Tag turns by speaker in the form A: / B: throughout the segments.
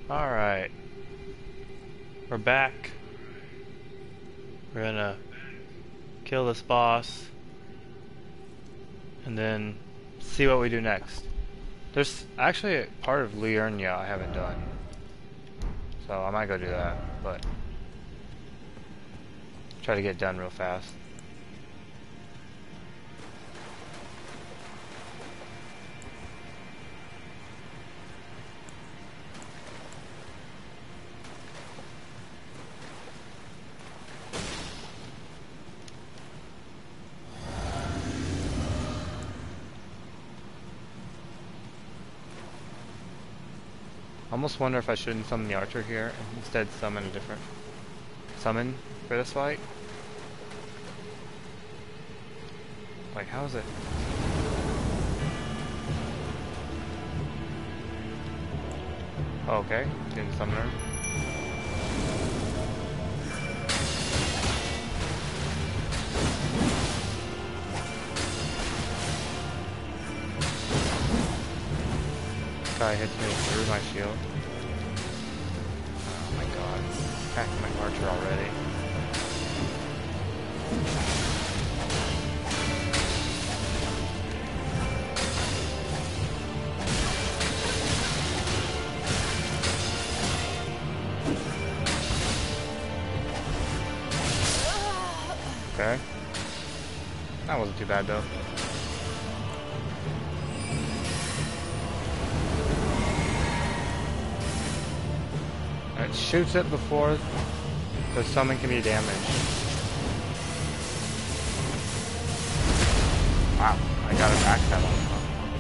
A: Alright, we're back. We're gonna kill this boss and then see what we do next. There's actually a part of Liurnia I haven't done, so I might go do that, but try to get it done real fast. I almost wonder if I shouldn't summon the archer here and instead summon a different summon for this fight. Like, how is it? Oh, okay, didn't summon her. Guy hits me through my shield. Oh my god. Attacking my archer already. Okay. That wasn't too bad though. It shoots it before the summon can be damaged. Wow, I got a backstab on it.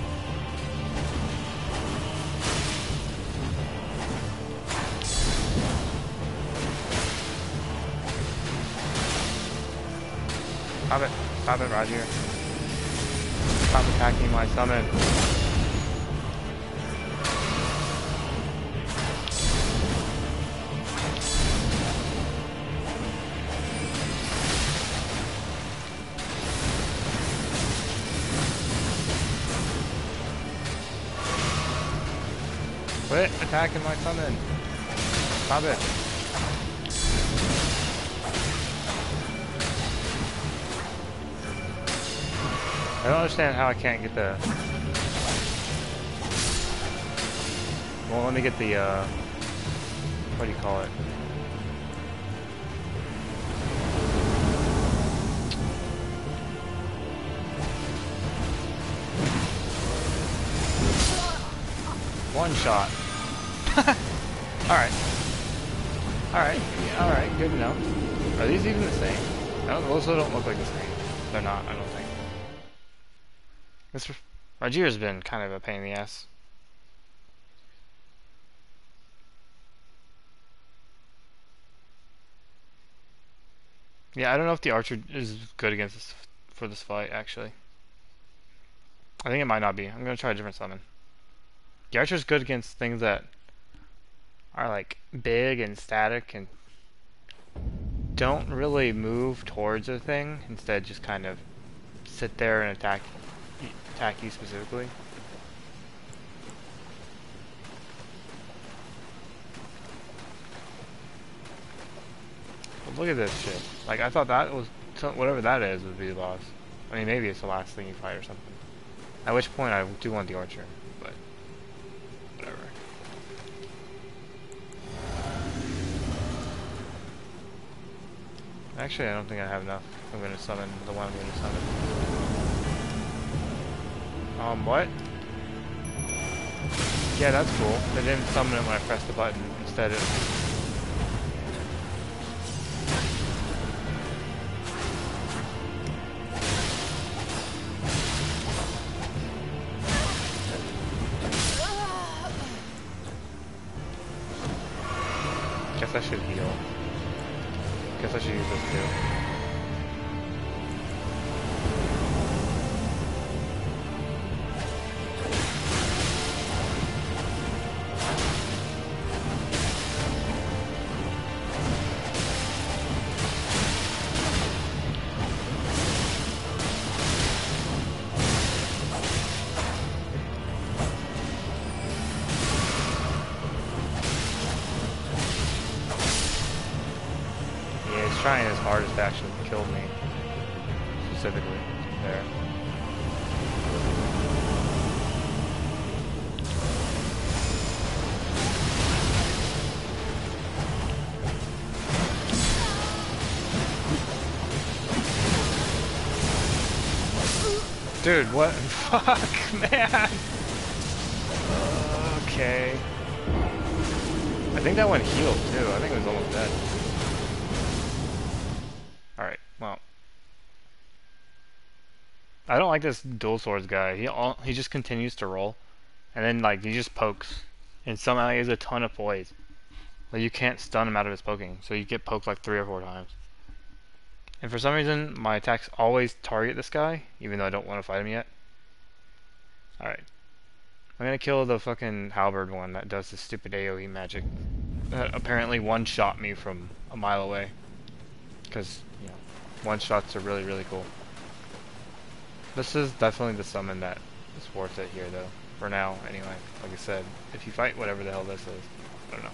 A: Stop it. Stop it, Roger. Stop attacking my summon. Quit attacking my summon. Stop it. I don't understand how I can't get the... Well, let me get the, what do you call it? One shot. Alright. Alright. Alright, good enough. Are these even the same? Those don't look like the same. They're not, I don't think. This Rajir's been kind of a pain in the ass. Yeah, I don't know if the archer is good against this for this fight, actually. I think it might not be. I'm gonna try a different summon. The archer's good against things that are like big and static and don't really move towards a thing. Instead, just kind of sit there and attack you specifically. But look at this shit. Like, I thought that was whatever that is would be the boss. I mean, maybe it's the last thing you fight or something. At which point I do want the archer, but whatever. Actually, I don't think I have enough. I'm gonna summon the one I'm gonna summon. What? Yeah, that's cool. They didn't summon it when I pressed the button. Instead it... Guess I should heal. Guess I should use this too. was trying his hardest to actually kill me. Specifically. There. Dude, what? Fuck, man! Okay. I think that one healed, too. I think it was almost dead. Alright, well. I don't like this dual swords guy. He just continues to roll. And then, like, he just pokes. And somehow he has a ton of poise. Like, you can't stun him out of his poking. So you get poked like 3 or 4 times. And for some reason, my attacks always target this guy, even though I don't want to fight him yet. Alright. I'm gonna kill the fucking halberd one that does this stupid AoE magic. That apparently one-shot me from a mile away. Because, you know, one-shots are really, really cool. This is definitely the summon that is worth it here, though. For now, anyway. Like I said, if you fight whatever the hell this is, I don't know.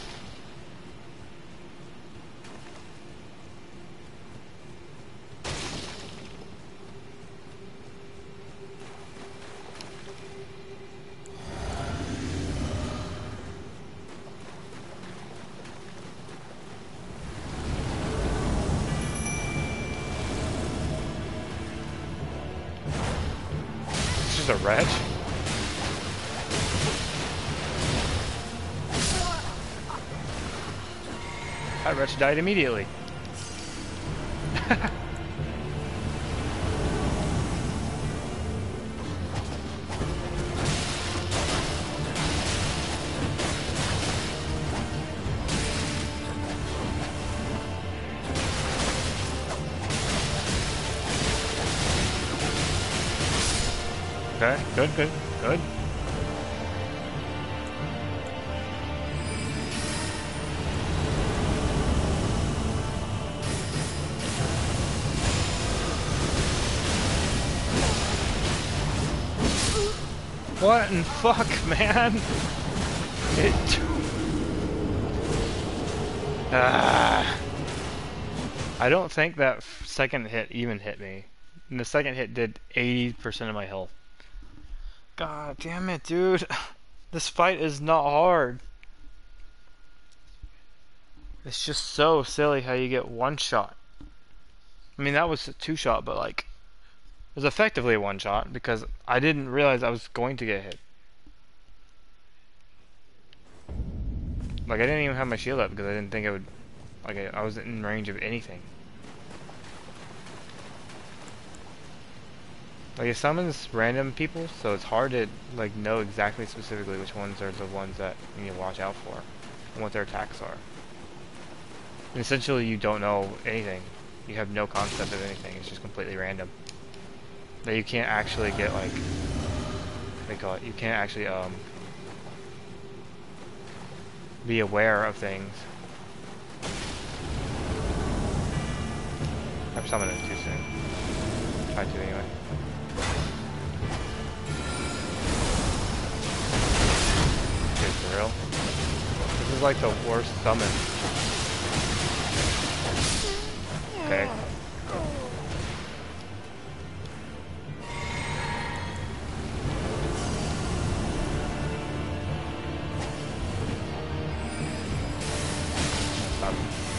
A: A wretch? That wretch died immediately. Okay, good, good, good. What in fuck, man? I don't think that second hit even hit me. And the second hit did 80% of my health. God damn it, dude. This fight is not hard. It's just so silly how you get one shot. I mean, that was a 2-shot, but like, it was effectively a 1-shot because I didn't realize I was going to get hit. Like, I didn't even have my shield up because I didn't think it would, like, I wasn't in range of anything. Like, it summons random people, so it's hard to, like, know exactly specifically which ones are the ones that you need to watch out for and what their attacks are. And essentially, you don't know anything. You have no concept of anything. It's just completely random. That you can't actually get, like, what do you call it? You can't actually, be aware of things. I've summoned it too soon. Try to anyway. Dude, for real? This is like the worst summon. Okay. Stop.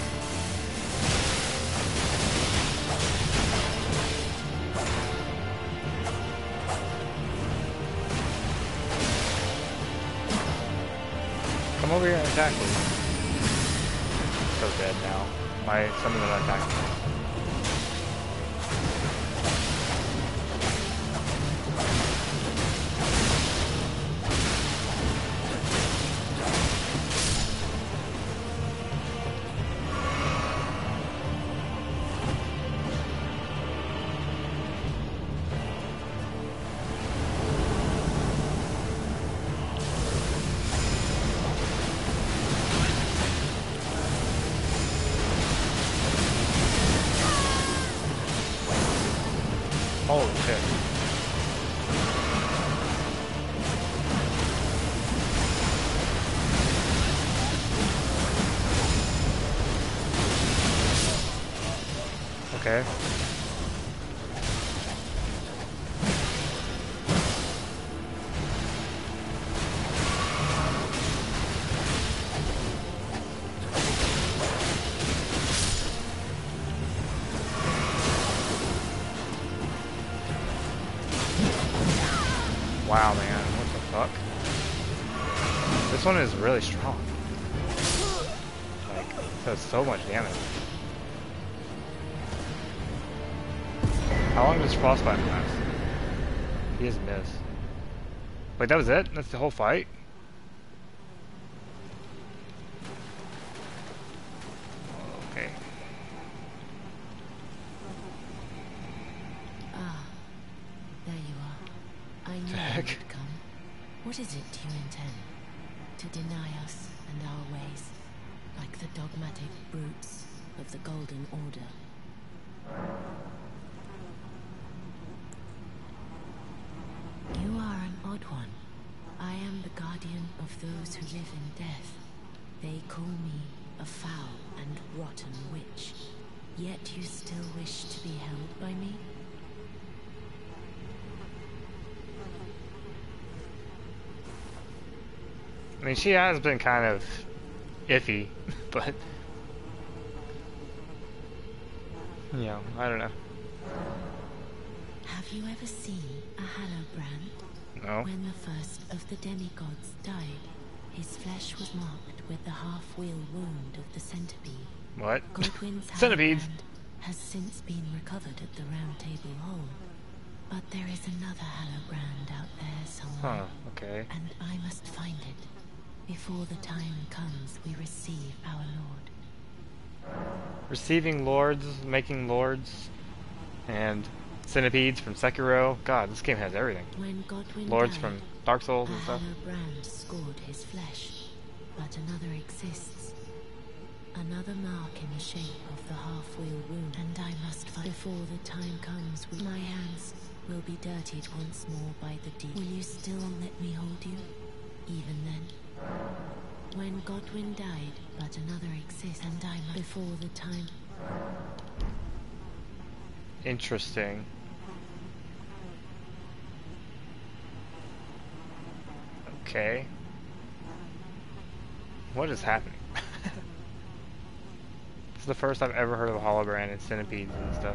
A: Come over here and attack me. So dead now. Some of them are attacking me. Holy shit. Okay. Wow, man, what the fuck? This one is really strong. Like, it does so much damage. How long does frostbite last? He has missed. Wait, that was it? That's the whole fight? Okay.
B: Ah, there you are. I knew you would come. What is it you intend? To deny us and our ways, like the dogmatic brutes of the Golden Order. You are an odd one. I am the guardian of those who live in death. They call me a foul and rotten witch. Yet you still wish to be held by me?
A: I mean, she has been kind of iffy, but... You know, I don't know.
B: Have you ever seen a Hallowbrand?
A: No.
B: When the first of the demigods died, his flesh was marked with the half-wheel wound of the centipede.
A: What?
B: Godwin's
A: Centipedes!
B: Hallowbrand has since been recovered at the Round Table Hall. But there is another Hallowbrand out there somewhere.
A: Huh, okay.
B: And I must find it. Before the time comes, we receive our Lord.
A: Receiving lords, making lords, and centipedes from Sekiro. God, this game has everything.
B: When Godwin
A: Lords
B: died,
A: from Dark Souls
B: a
A: and stuff.
B: Hallowbrand scored his flesh, but another exists. Another mark in the shape of the half-wheel wound, and I must fight. Before the time comes, my hands will be dirtied once more by the deep. Will you still let me hold you? Even then? When Godwin died, but another exists, and I must. Before the time.
A: Interesting. Okay. What is happening? This is the first I've ever heard of a holobrand and centipedes and stuff.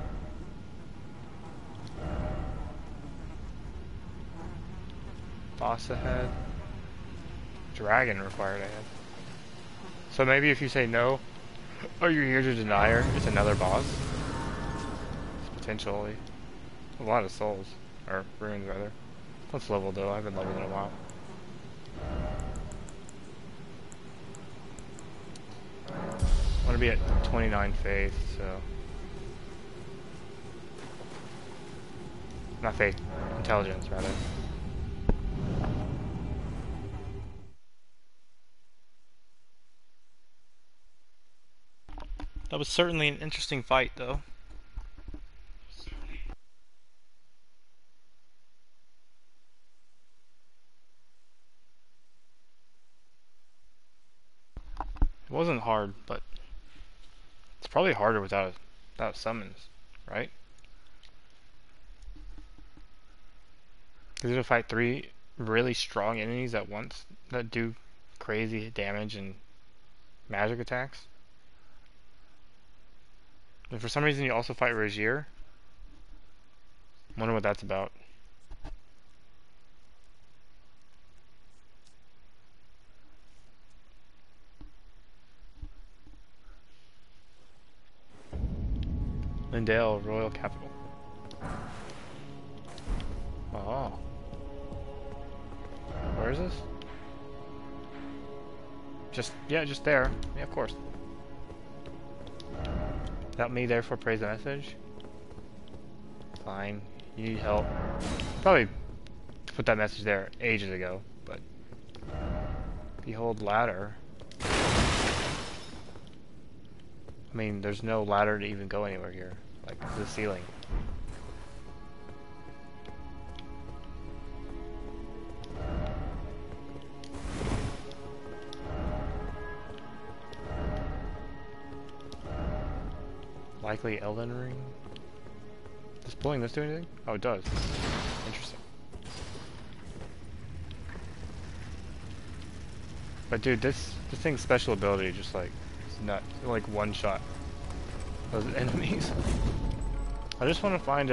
A: Boss ahead. Dragon required ahead. So maybe if you say no, or you're here to deny her, it's another boss? It's potentially a lot of souls. Or runes, rather. Let's level though, I haven't leveled in a while. I want to be at 29 faith, so... Not faith, intelligence, rather. That was certainly an interesting fight, though. It wasn't hard, but it's probably harder without summons, right? Because you have to fight 3 really strong enemies at once that do crazy damage and magic attacks. And for some reason you also fight Regier. Wonder what that's about. Lindale Royal Capital. Oh. Where is this? Just there. Yeah, of course. Without me, therefore praise the message. Fine. You need help. Probably put that message there ages ago, but... Behold ladder. I mean, there's no ladder to even go anywhere here. Like, the ceiling. Likely Elden Ring. Does pulling this do anything? Oh, it does. Interesting. But dude, this thing's special ability just like it's nuts. It, like one shot those enemies. I just want to find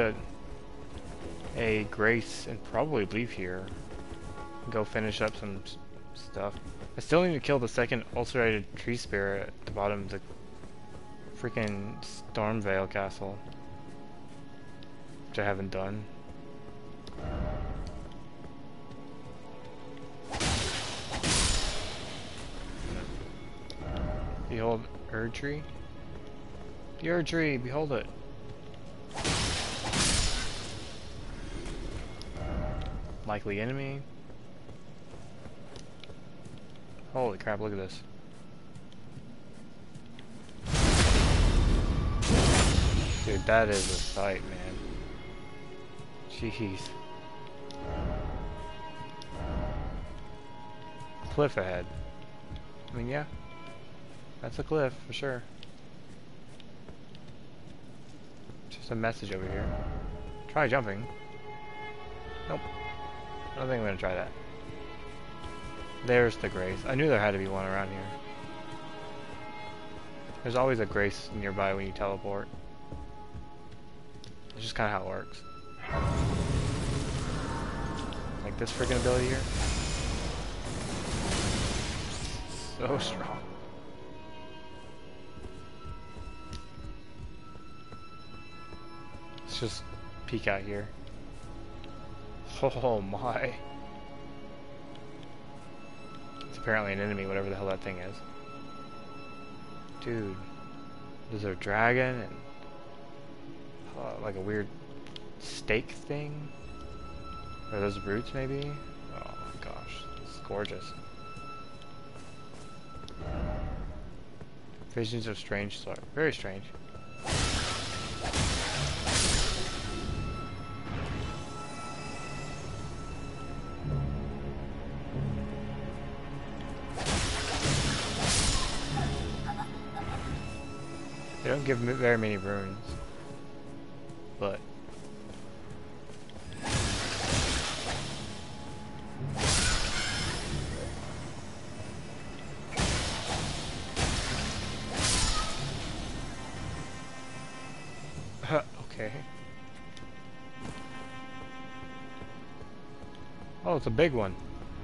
A: a grace and probably leave here. Go finish up some stuff. I still need to kill the second ulcerated tree spirit at the bottom of the freaking Stormvale castle, which I haven't done. Behold Erdtree. The Erdtree, behold it. Likely enemy. Holy crap, look at this. Dude, that is a sight, man. Jeez. Cliff ahead. I mean, yeah. That's a cliff, for sure. Just a message over here. Try jumping. Nope. I don't think I'm gonna try that. There's the grace. I knew there had to be one around here. There's always a grace nearby when you teleport. It's just kind of how it works. Like this freaking ability here. So strong. Let's just peek out here. Oh my. It's apparently an enemy, whatever the hell that thing is. Dude. There's a dragon and like a weird stake thing. Are those roots maybe? Oh my gosh. It's gorgeous. Visions of strange sort. Very strange. They don't give very many runes, but okay. Oh, it's a big one.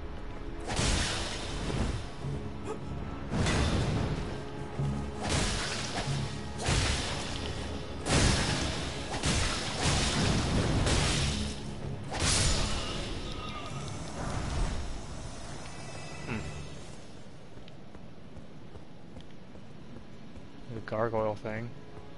A: The gargoyle thing.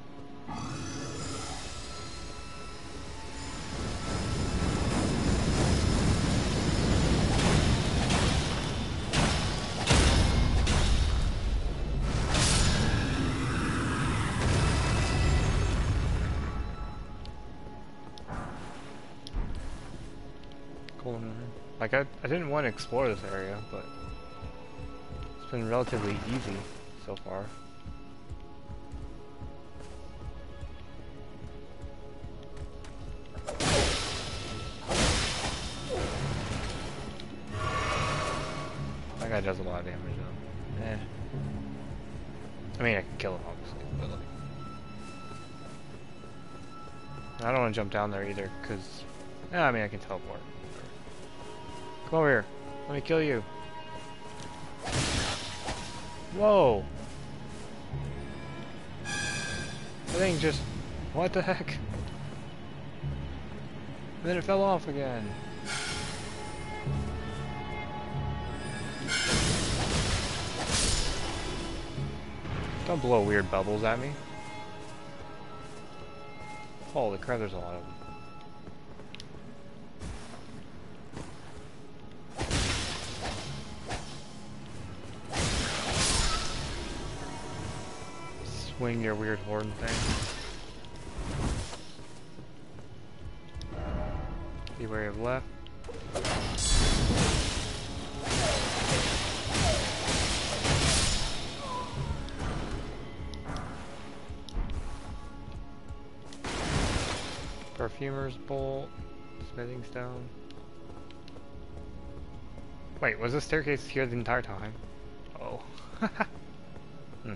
A: Like I didn't want to explore this area, but it's been relatively easy so far. That guy does a lot of damage though. Eh. I mean, I can kill him obviously, but like, I don't want to jump down there either, because I mean I can teleport. Come over here. Let me kill you. Whoa! The thing just... What the heck? And then it fell off again. Don't blow weird bubbles at me. Holy crap, there's a lot of them. Swing your weird horn thing. Be wary of left. Perfumer's bolt. Smithing stone. Wait, was the staircase here the entire time? Oh. Hmm.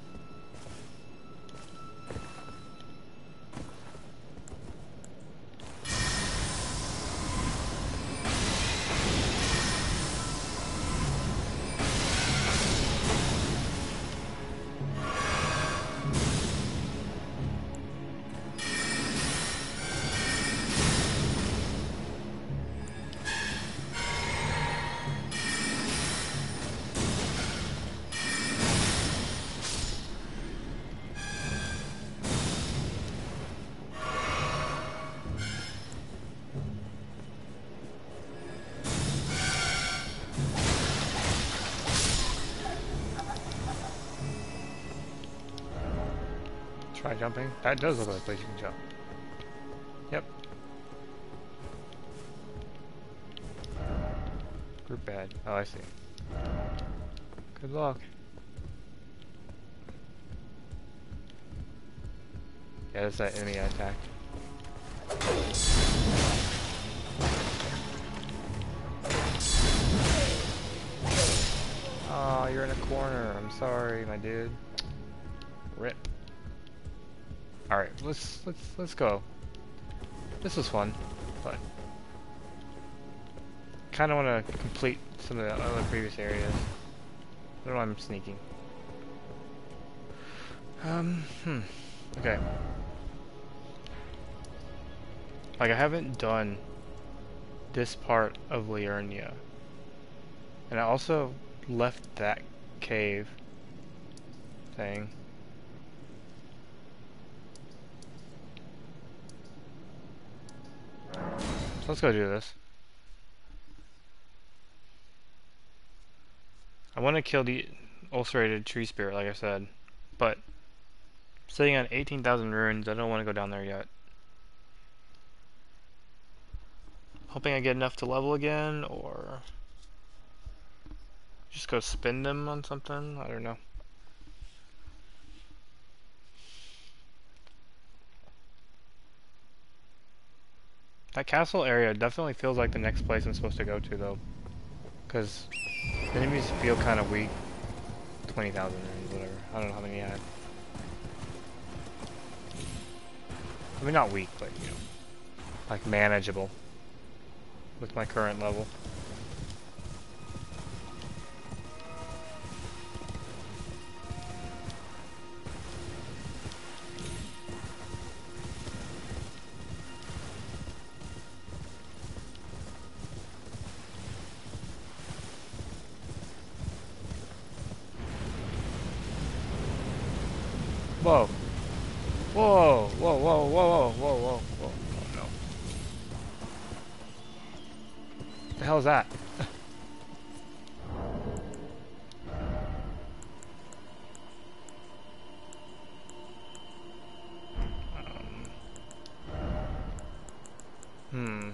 A: Try jumping. That does look like a place you can jump. Yep. Group bad. Oh, I see. Good luck. Yeah, that's that enemy I attacked. Oh, you're in a corner. I'm sorry, my dude. Rip. Alright, let's go. This was fun, but kinda wanna complete some of the other previous areas. I don't know why I'm sneaking. Okay. Like, I haven't done this part of Liurnia. And I also left that cave thing. So let's go do this. I want to kill the ulcerated tree spirit, like I said. But sitting on 18,000 runes, I don't want to go down there yet. Hoping I get enough to level again, or just go spend them on something. I don't know. That castle area definitely feels like the next place I'm supposed to go to, though. Because enemies feel kind of weak. 20,000 runes, whatever. I don't know how many I had. I mean, not weak, but, you know, like manageable with my current level. Whoa. Whoa, whoa, whoa, whoa, whoa, whoa, whoa, whoa. Oh no. What the hell is that? Hmm.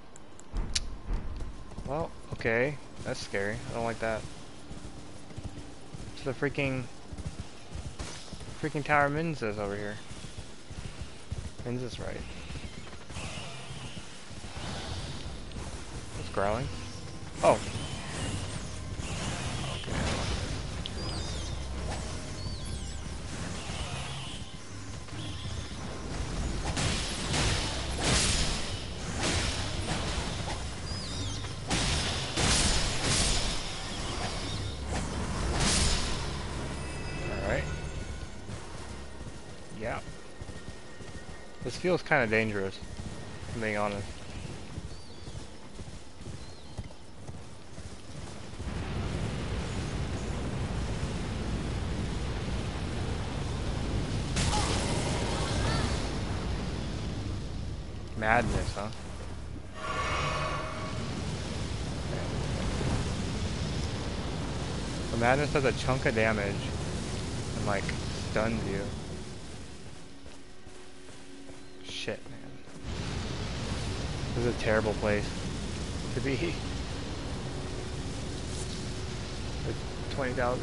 A: Well, okay. That's scary. I don't like that. It's the freaking Tower Minzes over here. Minzes, right? It's growling. Oh. Okay. Alright. Yeah. This feels kind of dangerous, if I'm being honest. Madness, huh? The madness does a chunk of damage and, like, stuns you. Shit, man. This is a terrible place to be. Like 20,000.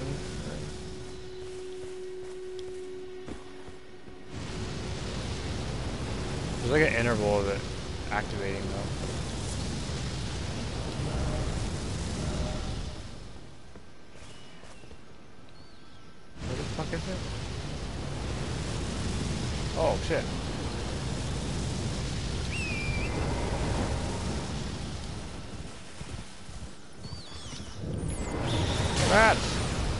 A: There's like an interval of it activating though. What the fuck is it? Oh shit. Rats!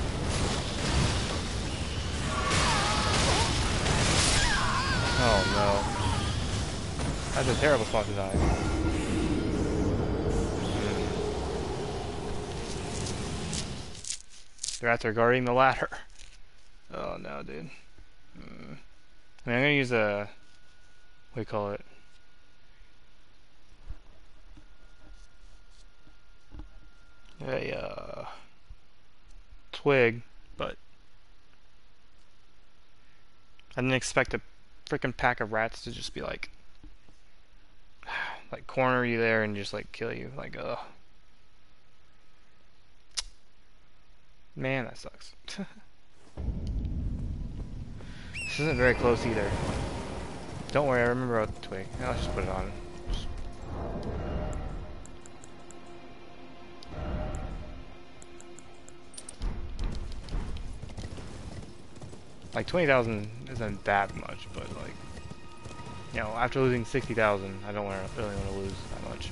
A: Oh no. That's a terrible spot to die. The rats are guarding the ladder. Oh no, dude. I mean, I'm gonna use a... what do you call it? A, twig, but I didn't expect a freaking pack of rats to just be like corner you there and just like kill you. Like, ugh. Man, that sucks. This isn't very close either. Don't worry, I remember about the twig. I'll just put it on. Like 20,000 isn't that much, but like, you know, after losing 60,000, I don't really want to lose that much.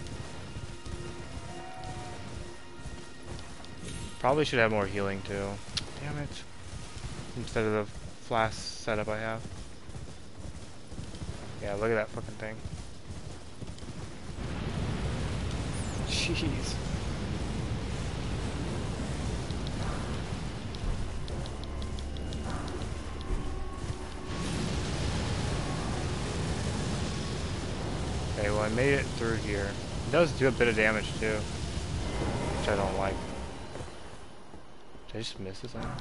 A: Probably should have more healing too. Damn it. Instead of the flask setup I have. Yeah, look at that fucking thing. Jeez. Okay, well I made it through here. It does do a bit of damage too, which I don't like. Did I just miss this one?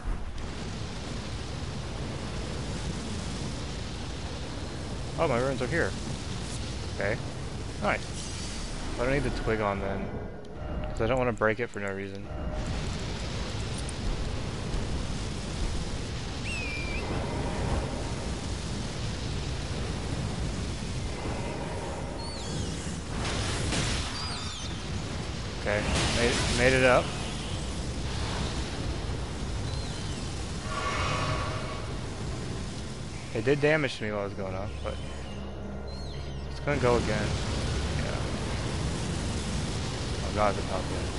A: Oh, my runes are here. Okay. Nice. I don't need the twig on then, because I don't want to break it for no reason. Okay, made it up. It did damage to me while I was going up, but it's gonna go again. Yeah. Oh god, the top good.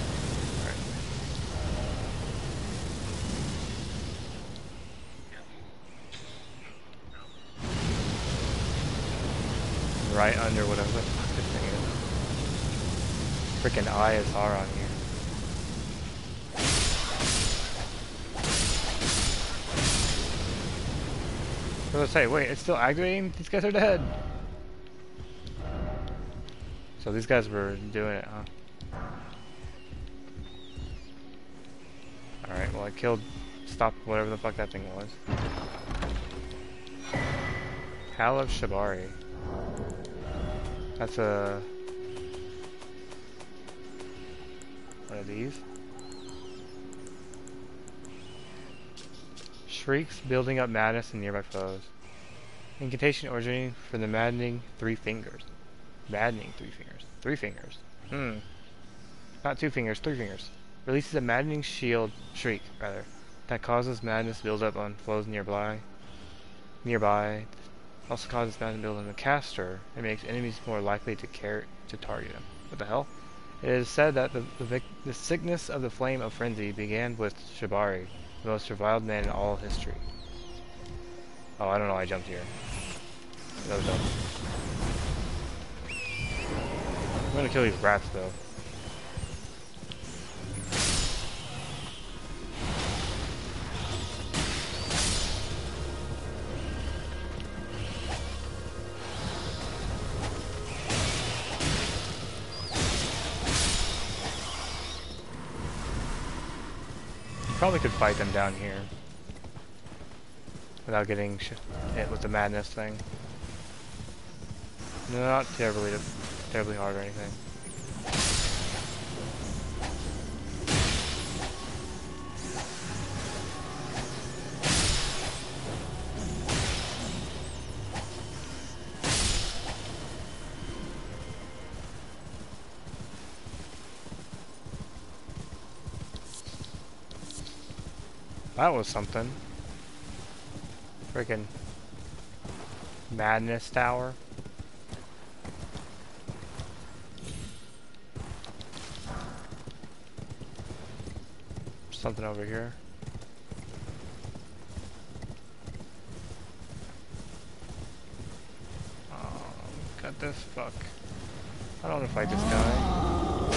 A: Alright. Right under whatever the fuck this thing is. Freaking ISR on here. I was gonna say, wait, it's still activating? These guys are dead. So these guys were doing it, huh? Alright, well I stopped whatever the fuck that thing was. Hal of Shibari. That's a... What are these? Shrieks building up madness in nearby foes. Incantation originating from the maddening 3 fingers. Maddening 3 fingers. 3 fingers. Not 2 fingers, 3 fingers. Releases a maddening shriek, that causes madness to build up on foes nearby. Also causes madness to build on the caster and makes enemies more likely to target him. What the hell? It is said that the sickness of the flame of frenzy began with Shibari, the most reviled man in all history. Oh, I don't know, I jumped here. That was dumb. I'm gonna kill these rats though. Probably could fight them down here without getting hit with the madness thing. No, not terribly hard or anything. That was something. Freaking madness tower. Something over here. Got this fuck. I don't want to fight this guy.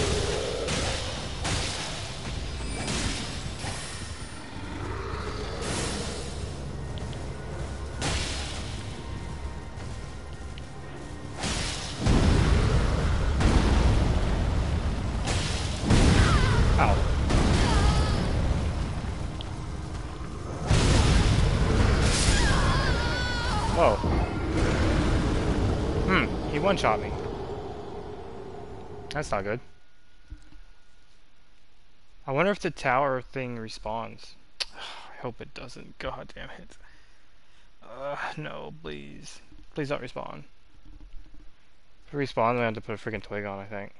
A: Ow. Whoa. He one-shot me. That's not good. I wonder if the tower thing respawns. I hope it doesn't. God damn it. No, please. Please don't respawn. If it respawns, I have to put a freaking twig on, I think.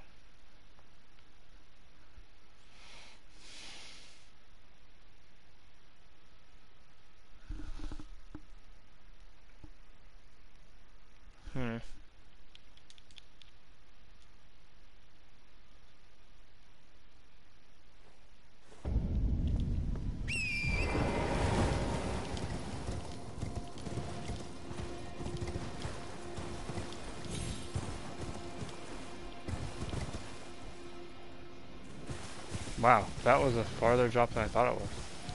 A: Wow, that was a farther drop than I thought it was.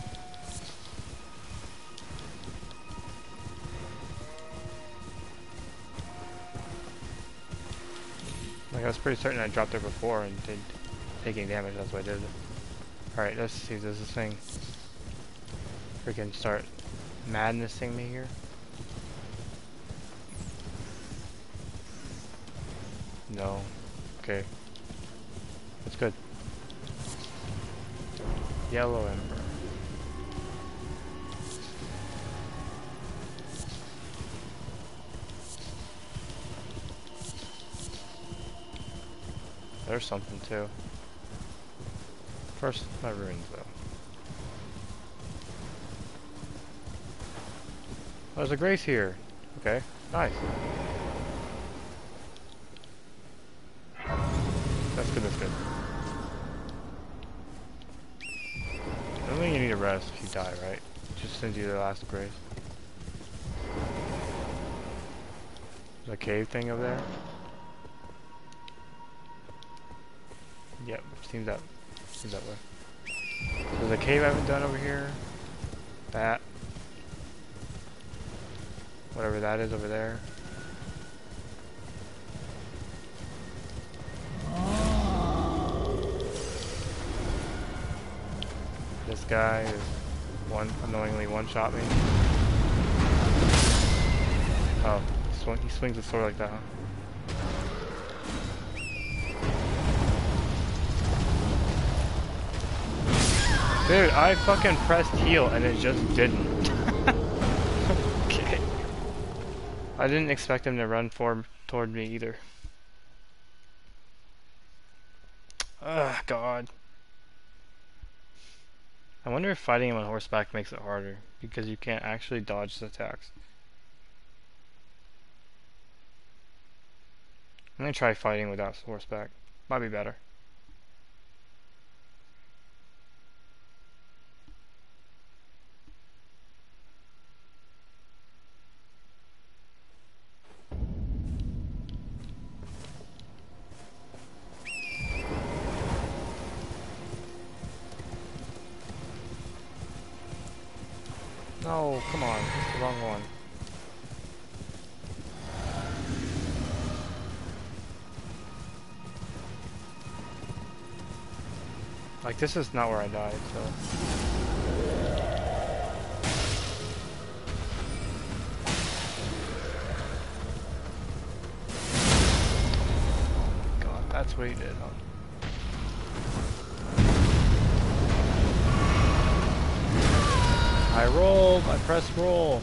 A: Like, I was pretty certain I dropped there before and did taking damage, that's what I did. Alright, let's see, does this thing freaking start madnessing me here? No. Okay. That's good. Yellow ember. There's something too. First, my ruins though. Oh, there's a grace here. Okay, nice. That's good, that's good. I don't think you need a rest if you die, right? Just send you the last grace. There's a cave thing over there. Yep, seems that way. So there's a cave I haven't done over here. That. Whatever that is over there. This guy is unknowingly one-shot me. Oh, he swings the sword like that, huh? Dude, I fucking pressed heal and it just didn't. Okay. I didn't expect him to run toward me either. Ugh, God. I wonder if fighting him on horseback makes it harder, because you can't actually dodge his attacks. I'm gonna try fighting without horseback. Might be better. No, come on, it's the wrong one. Like, this is not where I died, so... God, that's what he did, huh? I rolled, I pressed roll.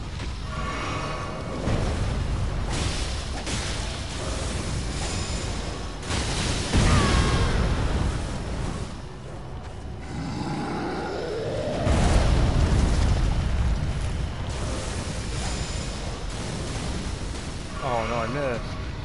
A: Oh no, I missed.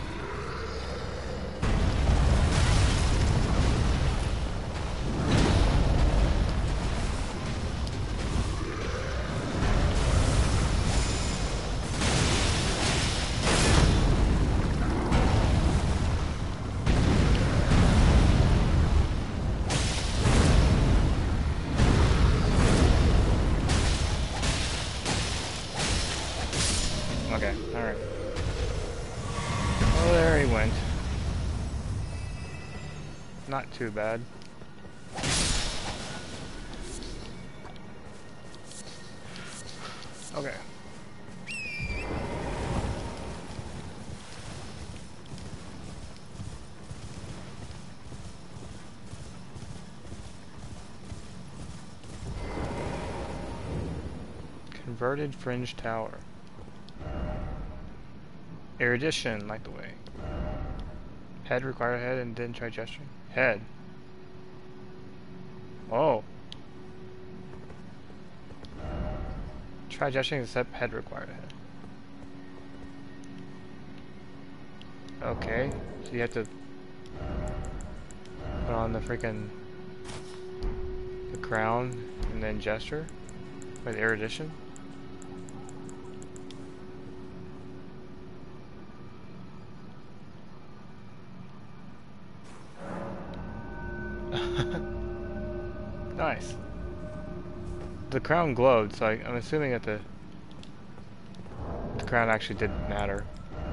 A: Okay, alright. Well, there he went. Not too bad. Okay. Converted fringe tower. Erudition, light the way. Head required head and then try gesturing. Head. Oh. Try gesturing except head required head. Okay. So you have to put on the freaking the crown and then gesture with erudition. Nice. The crown glowed, so I'm assuming that the crown actually did matter.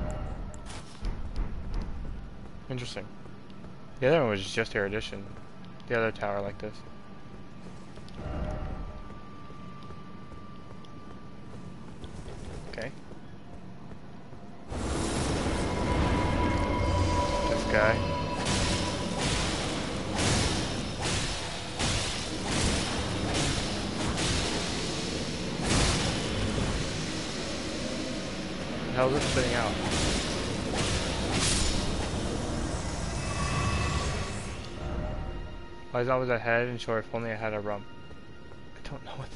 A: Interesting. The other one was just erudition. The other tower like this. Okay. This guy. What the hell is it spitting out? Why is it always a head and short if only I had a rump? I don't know what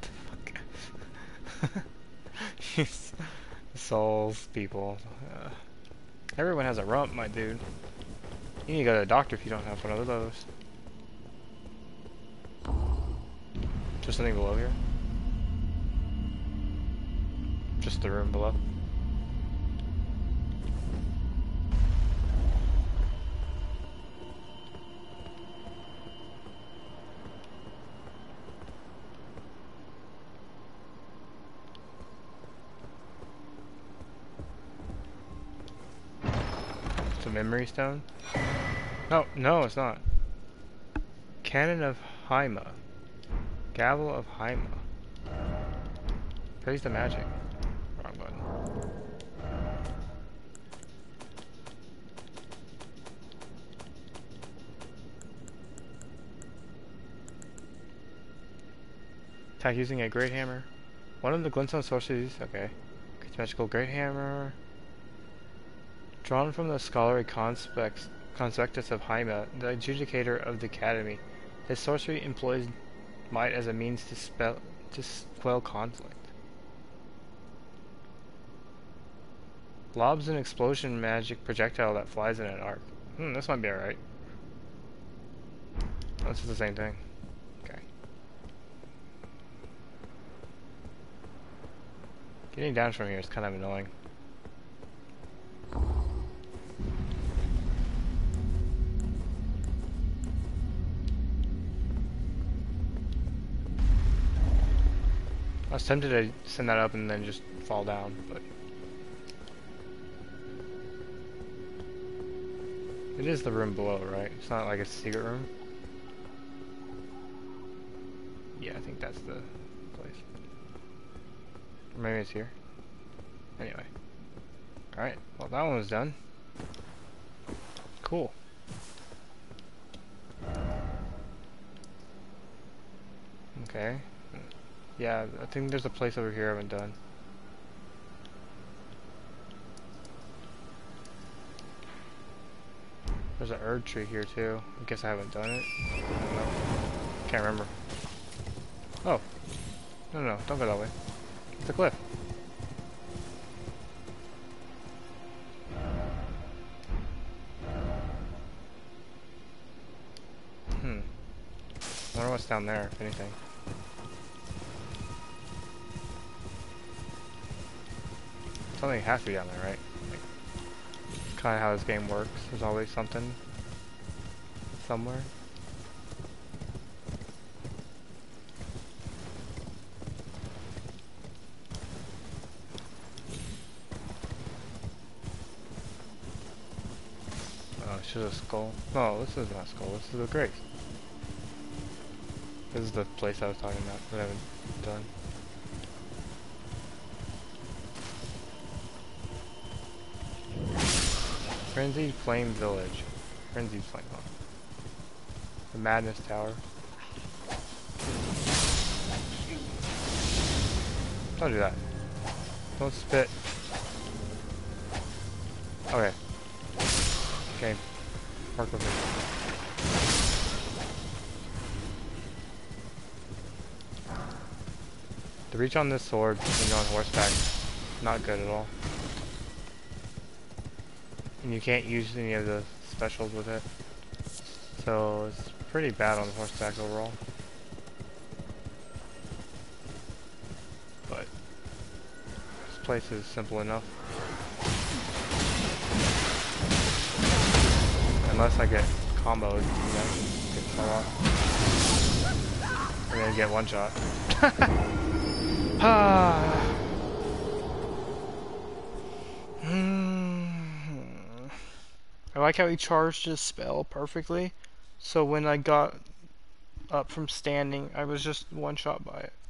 A: the fuck. These souls, people. Everyone has a rump, my dude. You need to go to the doctor if you don't have one of those. Just something below here? Just the room below. It's a memory stone? No, no, it's not. Cannon of Haima. Gavel of Haima. Praise the magic. Wrong button. Attack using a great hammer. One of the glintstone sorceries. Okay. It's magical great hammer. Drawn from the scholarly conspectus of Haima, the adjudicator of the academy. His sorcery employs might as a means to quell conflict. Lobs an explosion magic projectile that flies in an arc. This might be alright. This is the same thing. Okay. Getting down from here is kind of annoying. I was tempted to send that up and then just fall down, but it is the room below, right? It's not like a secret room. Yeah, I think that's the place. Or maybe it's here. Anyway. Alright, well that one was done. Cool. Okay. Yeah, I think there's a place over here I haven't done. There's an Erd tree here too. I guess I haven't done it. I don't know. Can't remember. Oh. No, don't go that way. It's a cliff. what's down there, if anything. Something has to be down there, right? Like, kind of how this game works. There's always something somewhere. Oh, it's just a skull. No, this is not a skull. This is a grave. This is the place I was talking about that I haven't done. Frenzied Flame Village. Frenzied Flame. Oh. The Madness Tower. Don't do that. Don't spit. Okay. Okay. Work with me. The reach on this sword when you're on horseback, not good at all. And you can't use any of the specials with it. So it's pretty bad on the horseback overall. But this place is simple enough. Unless I get comboed, you know, get fell off. And then get one shot. Ah. I like how he charged his spell perfectly. So when I got up from standing, I was just one shot by it.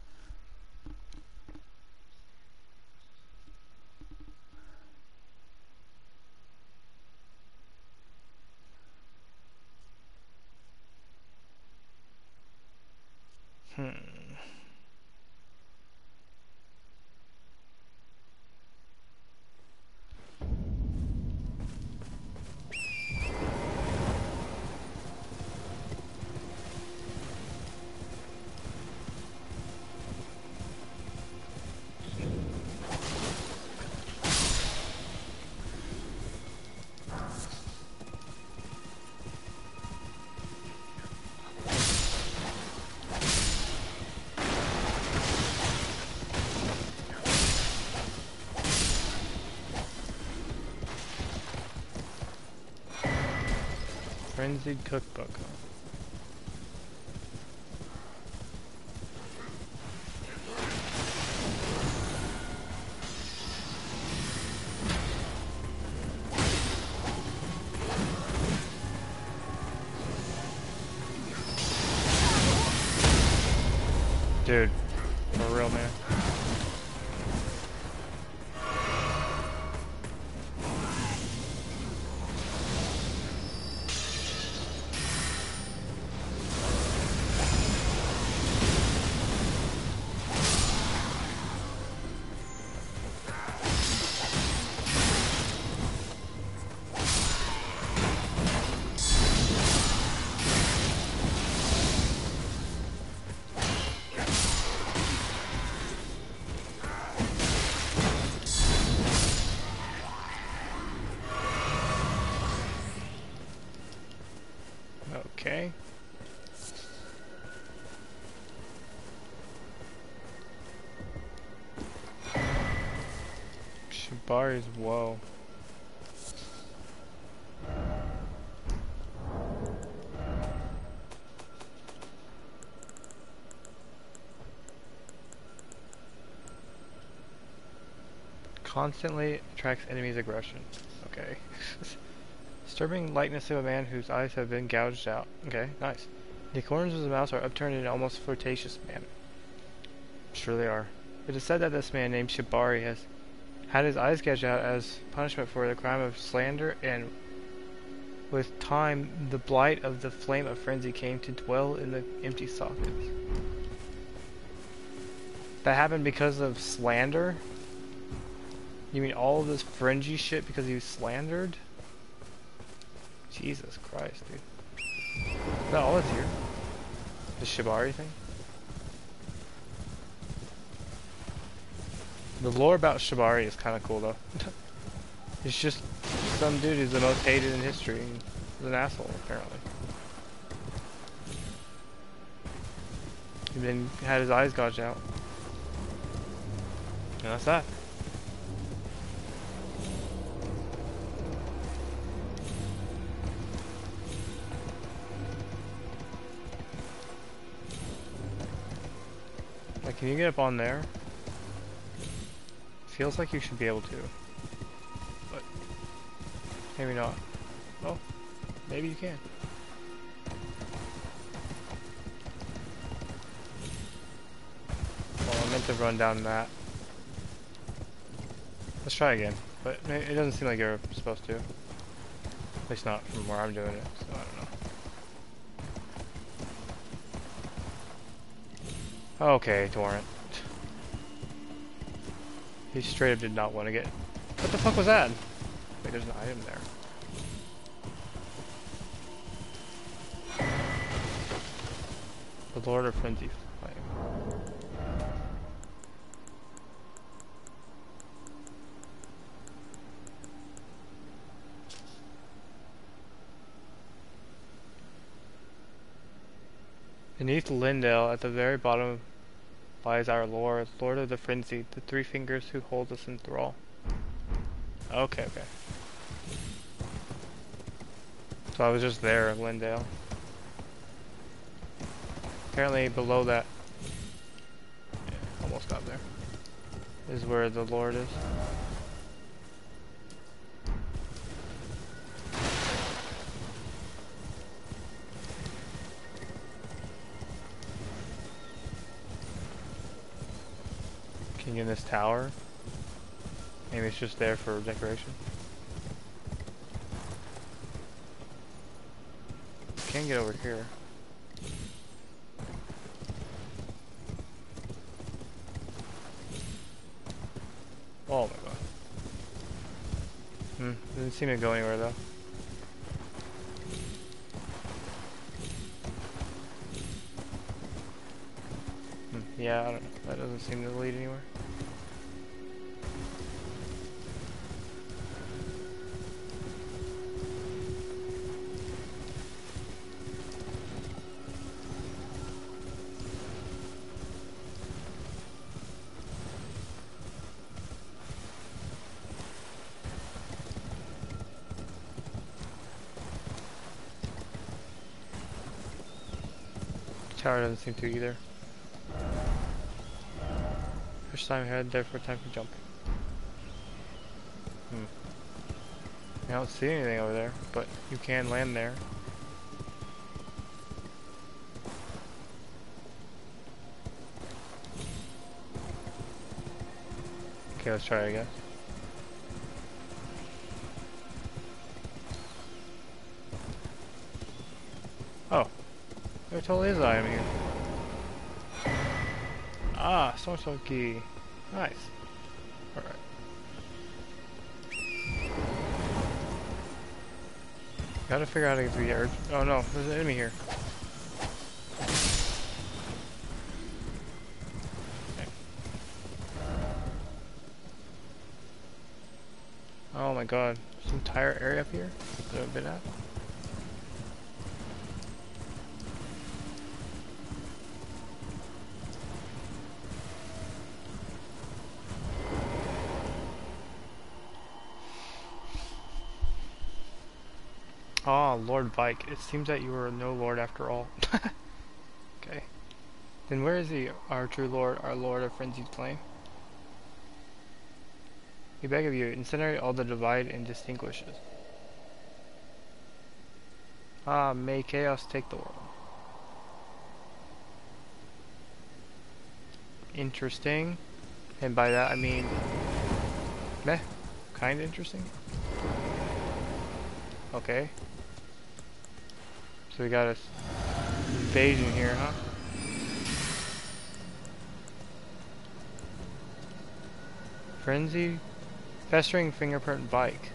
A: Frenzied cookbook. Dude, for real, man. Okay. Shibari's woe. Constantly attracts enemies' aggression. Okay. Disturbing likeness of a man whose eyes have been gouged out. Okay, nice. The corners of his mouth are upturned in an almost flirtatious manner. Sure they are. It is said that this man named Shibari has had his eyes gouged out as punishment for the crime of slander, and with time the blight of the flame of frenzy came to dwell in the empty sockets. That happened because of slander? You mean all of this fringy shit because he was slandered? Jesus Christ, dude. Is that all that's here? The Shibari thing? The lore about Shibari is kind of cool though. It's just some dude who's the most hated in history and is an asshole apparently. He then had his eyes gouged out. And that's that. Like, can you get up on there? Feels like you should be able to. But maybe not. Oh, maybe you can. Well, I meant to run down that. Let's try again. But it doesn't seem like you're supposed to. At least not from where I'm doing it, so I don't know. Okay, Torrent. He straight up did not want to get... What the fuck was that? Wait, there's an item there. The Lord of Frenzy Flame. Beneath Lindale, at the very bottom, lies our Lord, Lord of the Frenzy, the three fingers who hold us in thrall. Okay, okay. So I was just there at Lindale. Apparently below that, yeah, almost got there, is where the Lord is. King in this tower. Maybe it's just there for decoration. Can't get over here. Oh my god. Doesn't seem to go anywhere though. Yeah, I don't know. That doesn't seem to lead anywhere. Tower doesn't seem to either. First time ahead, therefore time for jumping. I don't see anything over there, but you can land there. Okay, let's try it, I guess. Oh, there totally is an item here. Ah, Source key. Nice. Alright. Gotta figure out how to get through here. Oh no, there's an enemy here. Okay. Oh my god. This entire area up here that I've been at. Ah, Lord Vike. It seems that you are no lord after all. Okay. Then where is he, our true lord, our lord of frenzied flame? We beg of you, incinerate all that divide and distinguishes. Ah, may chaos take the world. Interesting. And by that I mean... meh. Kinda interesting. Okay. So we got a invasion here, huh? Frenzy? Festering fingerprint bike.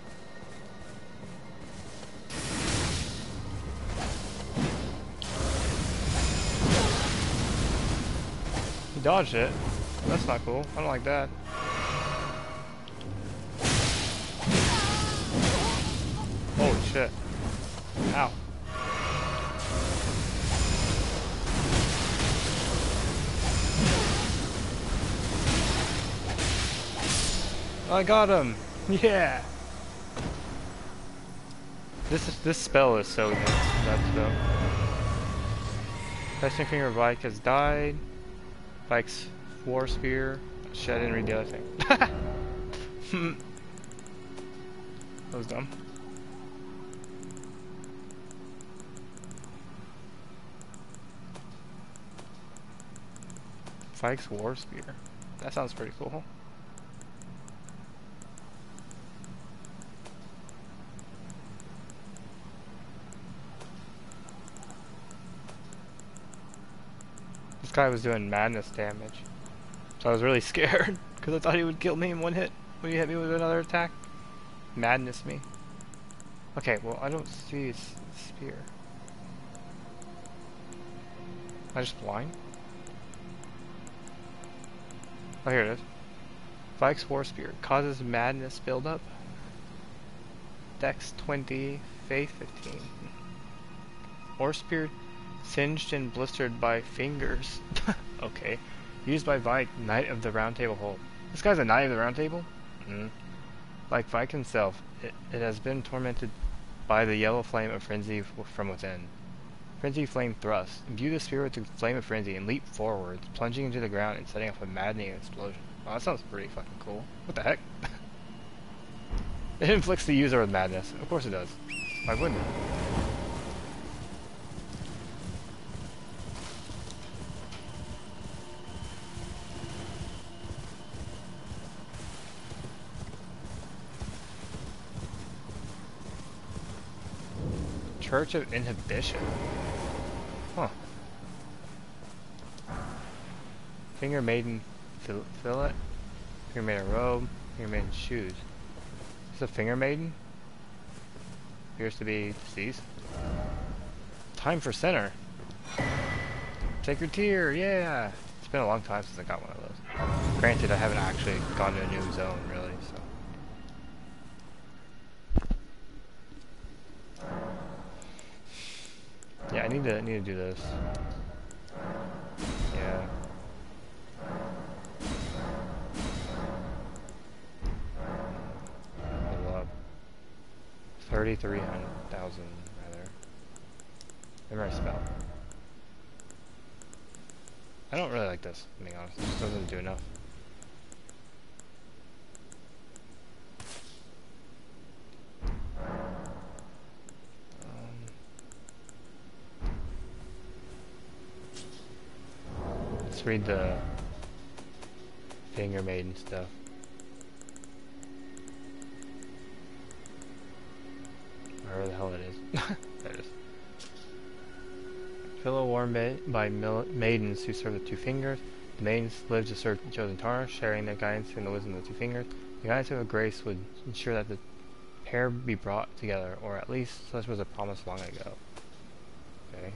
A: He dodged it. That's not cool. I don't like that. Holy shit. Ow. I got him! Yeah! This spell is so nuts. That spell. Testing finger of Vike has died. Vike's war spear. Shit, I didn't read the other thing. That was dumb. Vike's war spear. That sounds pretty cool. This guy was doing madness damage. So I was really scared, because I thought he would kill me in one hit when he hit me with another attack. Madness me. Okay, well, I don't see his spear. Am I just blind? Oh, here it is. Vike's War Spear causes madness buildup. Dex 20, Faith 15. War Spear singed and blistered by fingers. Okay. Used by Vike, Knight of the Round Table Hold. This guy's a Knight of the Round Table? Like Vike himself, it has been tormented by the yellow flame of frenzy from within. Frenzy flame thrust. Imbue the spear with the flame of frenzy and leap forwards, plunging into the ground and setting off a maddening explosion. Wow, that sounds pretty fucking cool. What the heck? It inflicts the user with madness. Of course it does. Why wouldn't it? Church of Inhibition. Huh. Finger Maiden Fillet. Finger Maiden Robe. Finger Maiden Shoes. Is this a Finger Maiden? Appears to be deceased. Time for center. Sacred Tear, yeah! It's been a long time since I got one of those. Granted, I haven't actually gone to a new zone, really, so. Yeah, I need to do this. Yeah. Level up. 33,000 rather. Memory spell. I don't really like this, to be honest. It just doesn't do enough. Let's read the Finger Maiden stuff. Wherever the hell it is. There it is. Fellow worn by maidens who serve the two fingers. The maidens live to serve the chosen Tara, sharing their guidance and the wisdom of the two fingers. The guidance of a grace would ensure that the pair be brought together, or at least such was a promise long ago. Okay.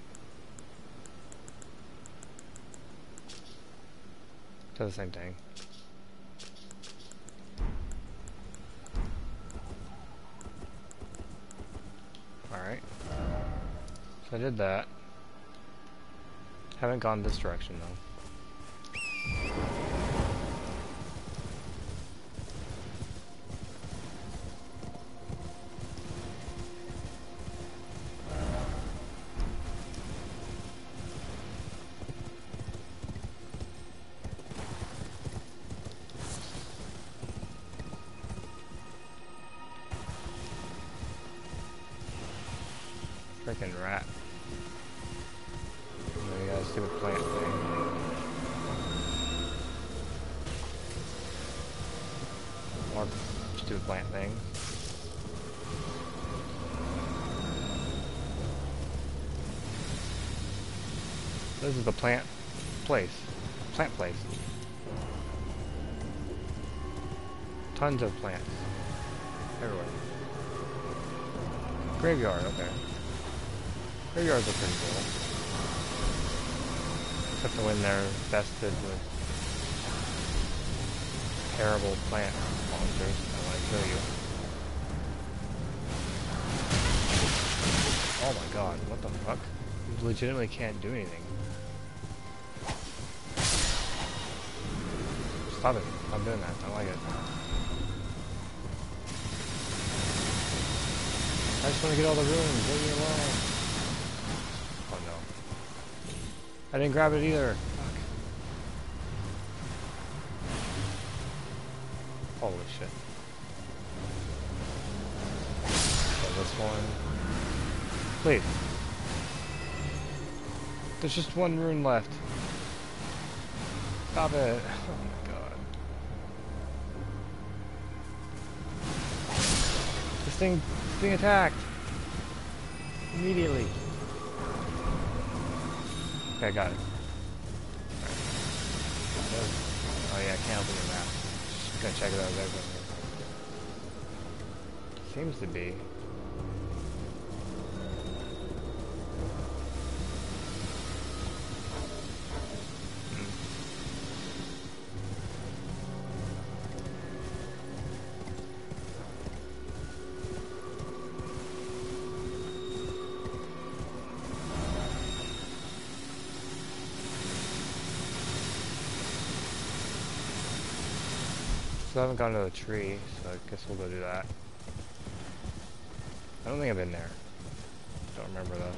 A: Does the same thing. Alright. So I did that. Haven't gone this direction though. Freaking rat. You got a stupid plant thing. More stupid plant things. This is the plant place. Plant place. Tons of plants. Everywhere. Graveyard, okay. Graveyards are pretty cool. Except for when they're infested with terrible plant monsters that want to kill you. Oh my god, what the fuck? You legitimately can't do anything. Stop it. Stop doing that. I don't like it. I just want to get all the runes. Leave me alone. Oh no. I didn't grab it either. Fuck. Holy shit. So this one. Please. There's just one rune left. Stop it. Oh my god. This thing's being attacked. Immediately. Okay, I got it. Right. Oh yeah, I can't open the map. Just gonna check it out there. Seems to be. So I haven't gone to the tree, so I guess we'll go do that. I don't think I've been there. Don't remember though.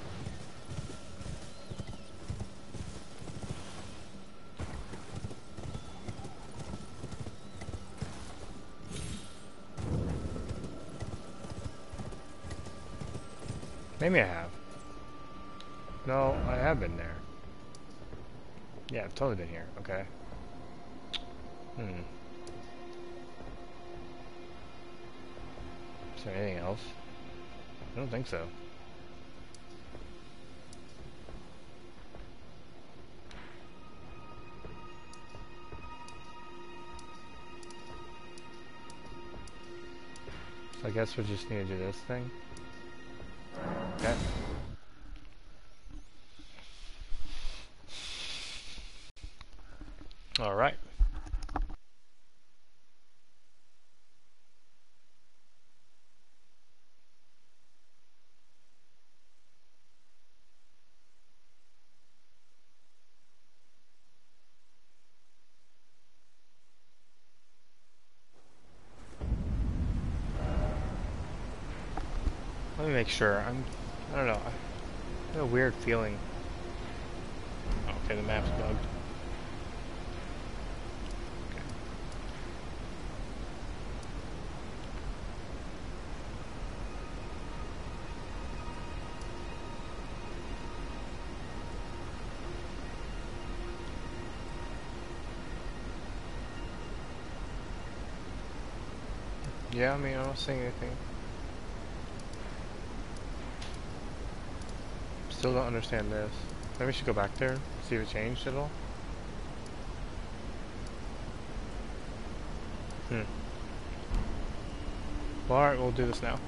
A: Maybe I have. No, I have been there. Yeah, I've totally been here. Okay. Is there anything else? I don't think so. So I guess we just need to do this thing. Okay. Alright. Let me make sure. I don't know. I have a weird feeling. Okay, the map's bugged. Okay. Yeah, I mean, I don't see anything. Still don't understand this. Maybe we should go back there, see if it changed at all. Well, alright, we'll do this now.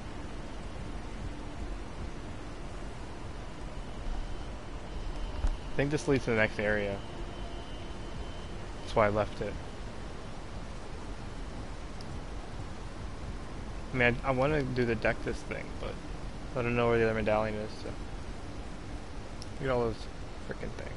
A: I think this leads to the next area. That's why I left it. I mean, I want to do the deck this thing, but I don't know where the other medallion is, so. Look at all those frickin' things.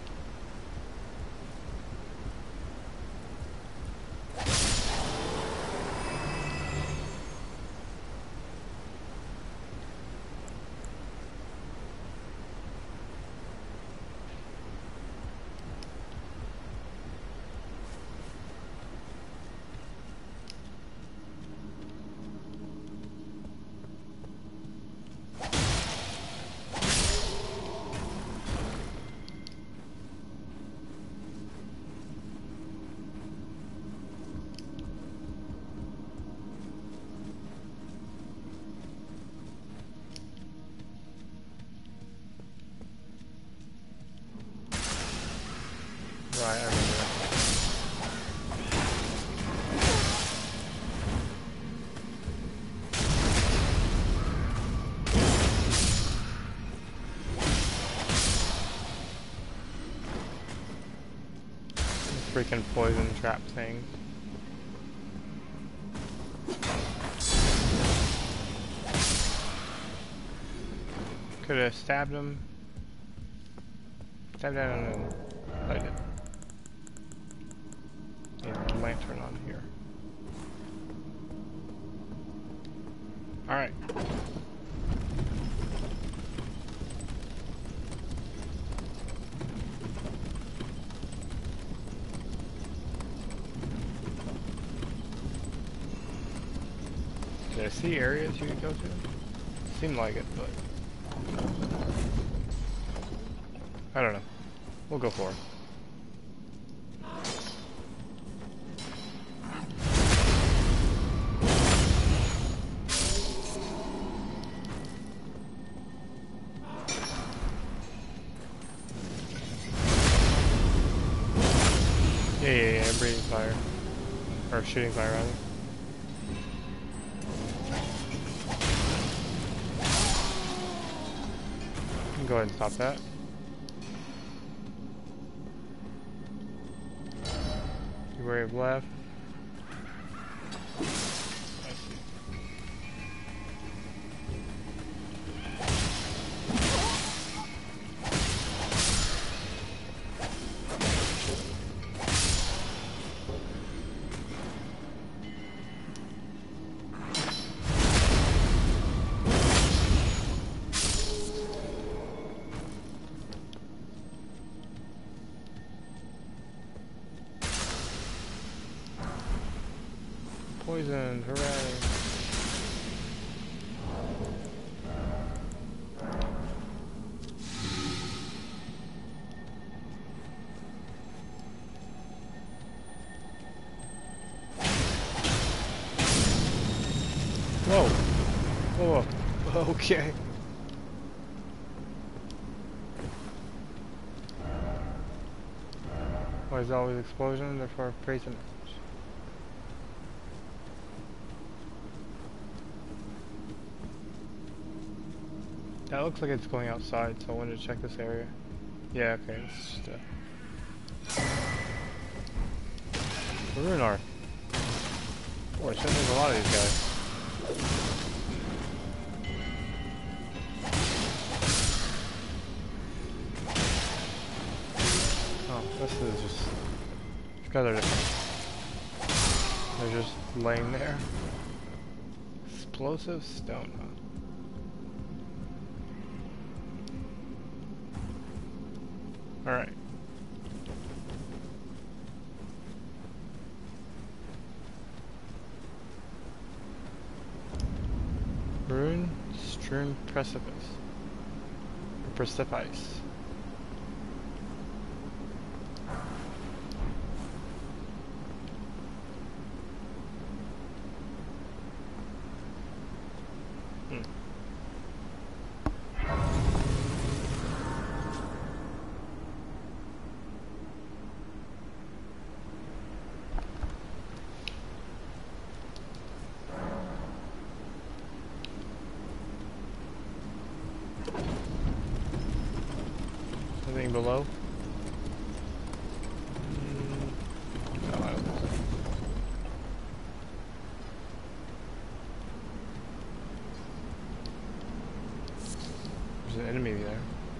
A: Right, I remember that. Freaking poison trap thing. Could have stabbed him. Stabbed at him and lighted. Need the lantern on here. Alright. Did I see areas you could go to? Seemed like it, but I don't know. We'll go for it. Yeah, I'm breathing fire. Or shooting fire, rather. You can go ahead and stop that. You wave left. Poisoned, hooray. Whoa. Whoa. Whoa. Okay. Why is always explosion? Therefore, praise and message. That looks like it's going outside, so I wanted to check this area. Yeah, okay. It's just Ruinar. Boy, shit, there's a lot of these guys. Oh, this is just... These guys are just... They're just laying there. Explosive stone. Alright. Rune strewn precipice. Precipice. Anything below? No, I don't think so. There's an enemy there.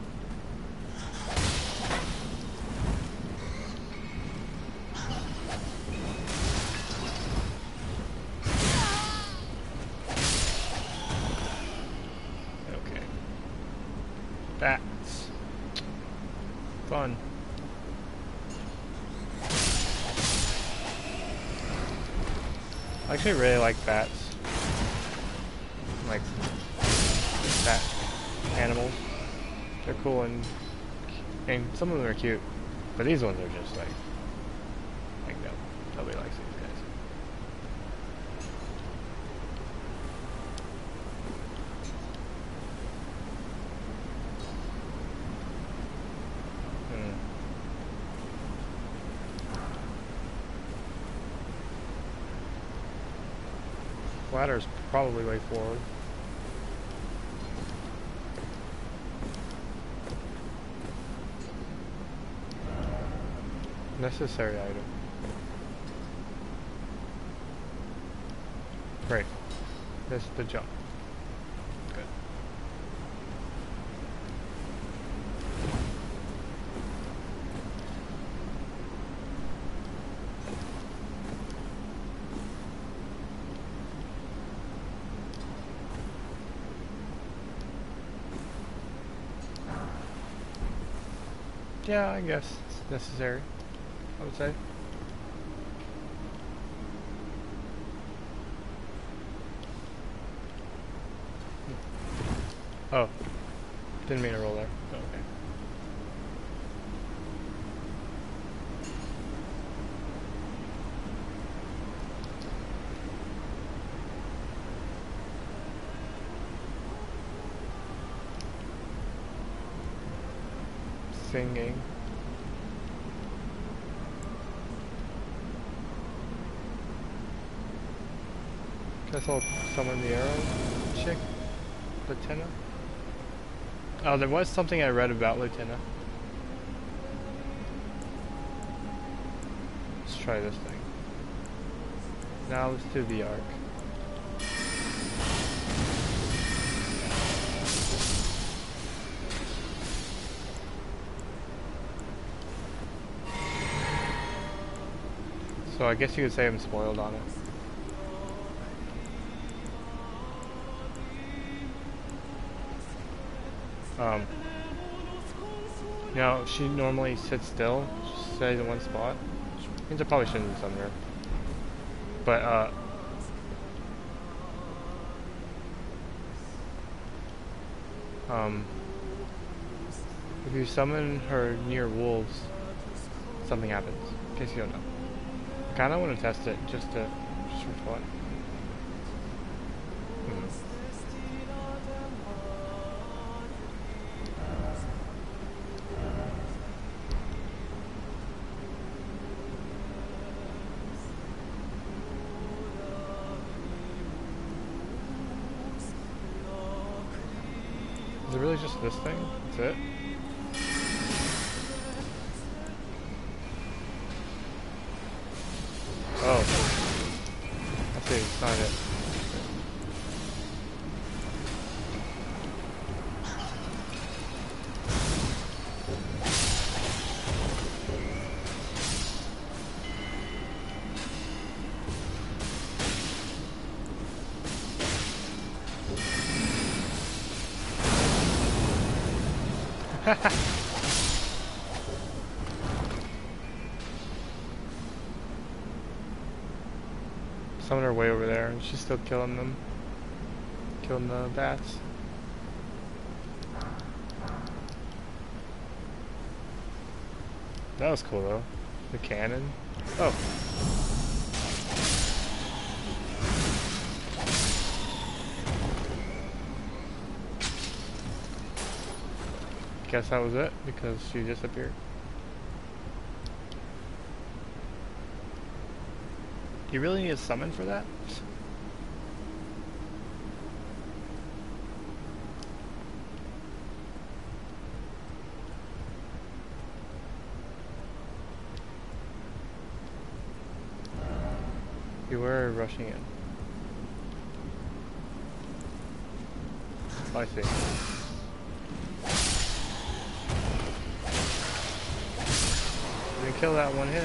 A: Okay. Bats. Fun. I actually really like bats. Like bat animals. They're cool and some of them are cute. But these ones are just like no, nobody likes these guys. Ladder's probably way forward. Necessary item. Great. Missed the jump. Good. Yeah, I guess it's necessary, I would say. Oh, didn't mean to roll there. Oh, okay. Singing. Guess I'll summon the arrow chick, Lieutenant. Oh, there was something I read about Lieutenant. Let's try this thing. Now let's do the arc. So I guess you could say I'm spoiled on it. You know, she normally sits still, she stays in one spot. Means I probably shouldn't have summoned her. But, if you summon her near wolves, something happens. In case you don't know. I kinda wanna test it just for fun. Is it really just this thing? That's it? Oh. I see, it's not it. Summon her way over there, and she's still killing them. Killing the bats. That was cool though. The cannon. Oh. Guess that was it, because she disappeared. You really need a summon for that? You were rushing in. Oh, I see. Didn't kill that one hit.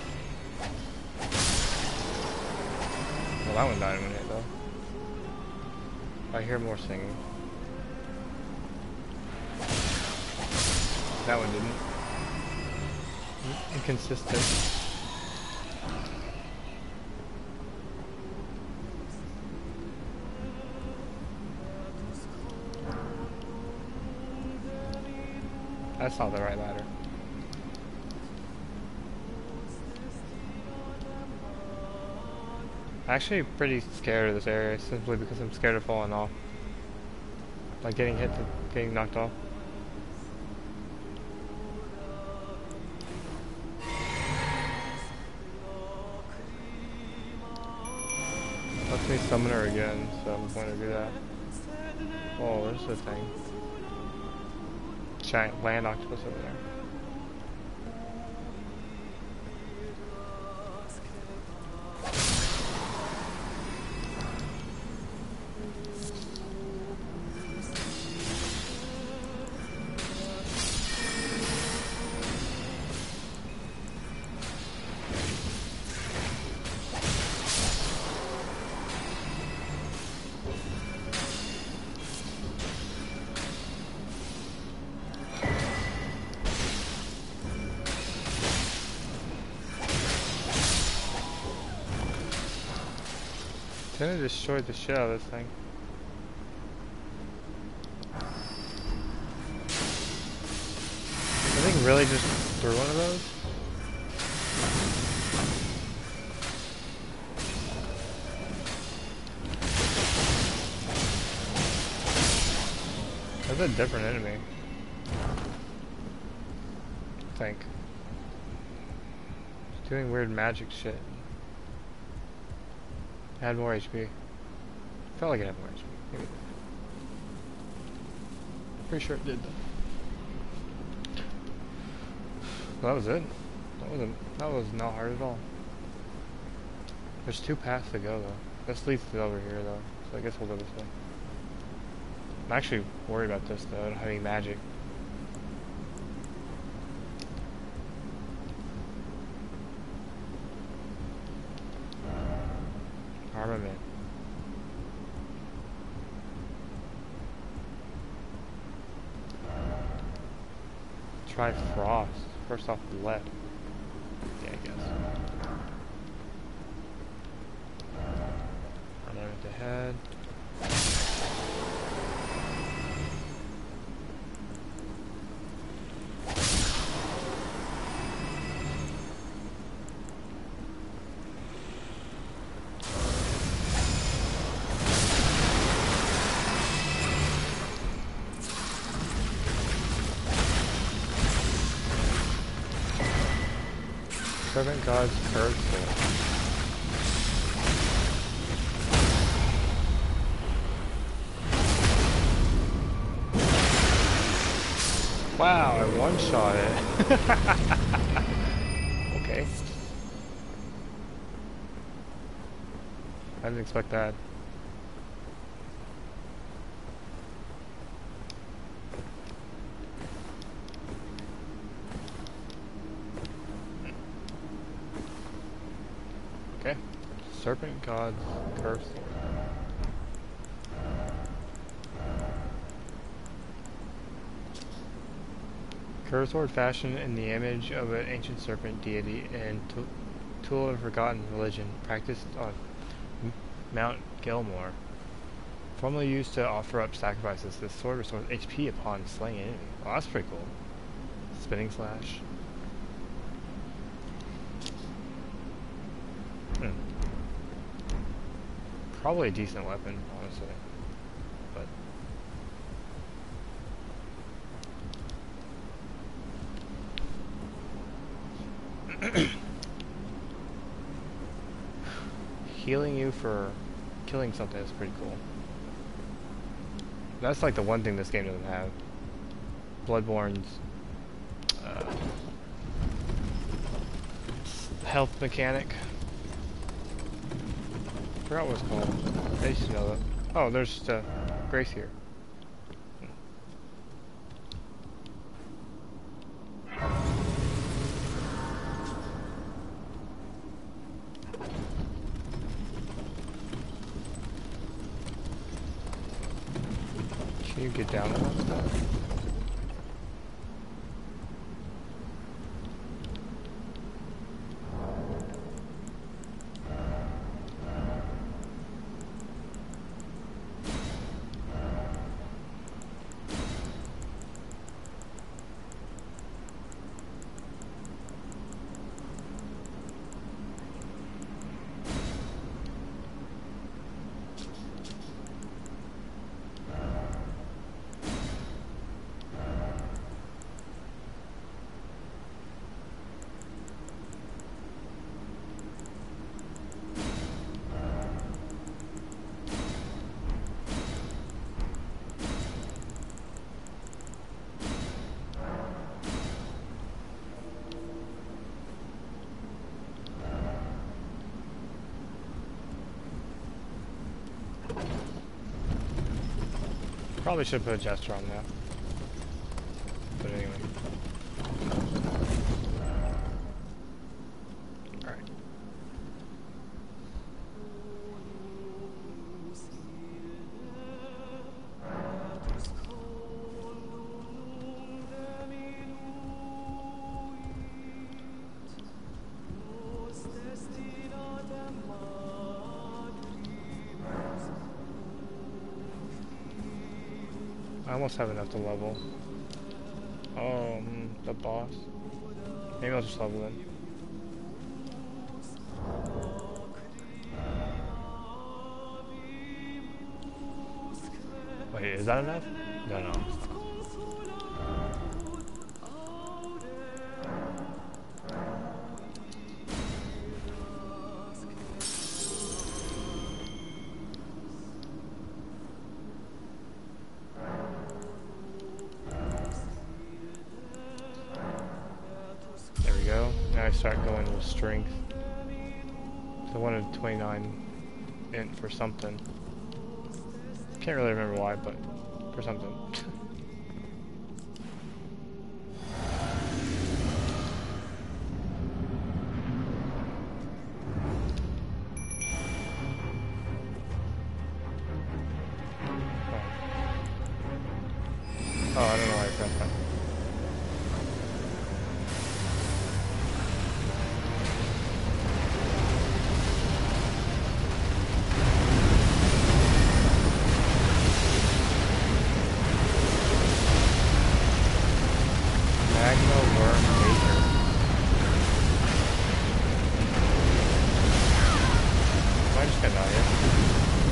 A: Well, that one died in one hit though. I hear more singing. That one didn't. Inconsistent. That's not the right ladder. I'm actually pretty scared of this area simply because I'm scared of falling off. Like getting hit to getting knocked off. Let me summon her again, so I'm going to do that. Oh, there's the thing. Giant land octopus over there. Then it destroyed the shit out of this thing. really just threw one of those? That's a different enemy. I think. It's doing weird magic shit. It had more HP. Felt like it had more HP. Maybe. Pretty sure it did though. Well, that was it. That was not hard at all. There's 2 paths to go though. This leads to over here though. So I guess we'll go this way. I'm actually worried about this though. I don't have any magic. Armament. Try frost. First off, let. Yeah, I guess. Armament ahead. Servant God's curved sword. Wow, I one-shot it. Okay. I didn't expect that. Okay. Serpent God's curved sword. Curved sword fashioned in the image of an ancient serpent deity and tool of forgotten religion practiced on Mount Gilmore. Formerly used to offer up sacrifices, this sword restores HP upon slaying an enemy. Oh, that's pretty cool. Spinning slash. Probably a decent weapon, honestly. But healing you for killing something is pretty cool. That's like the one thing this game doesn't have. Bloodborne's health mechanic. I forgot what it's called. I used to know that. Oh, there's Grace here. Can you get down on that stuff? Probably should put a gesture on that. But anyway. Alright. I almost have enough to level. The boss. Maybe I'll just level in. Wait, is that enough? No, no, it's not. There we go. Now I start going with strength. So I wanted 29 int for something. Can't really remember why, but for something. Oh, I don't know why I pressed that. Magma Worm Maker. Am I just gonna die here?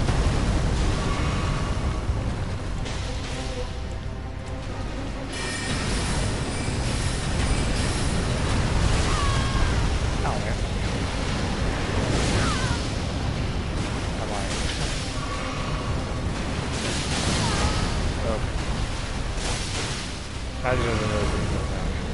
A: Oh, man. Come on. Okay. How do you know the road is now?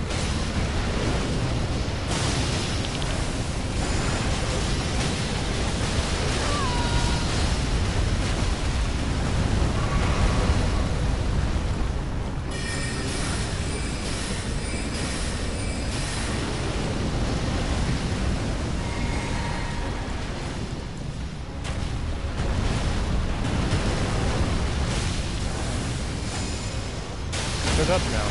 A: Shut up now.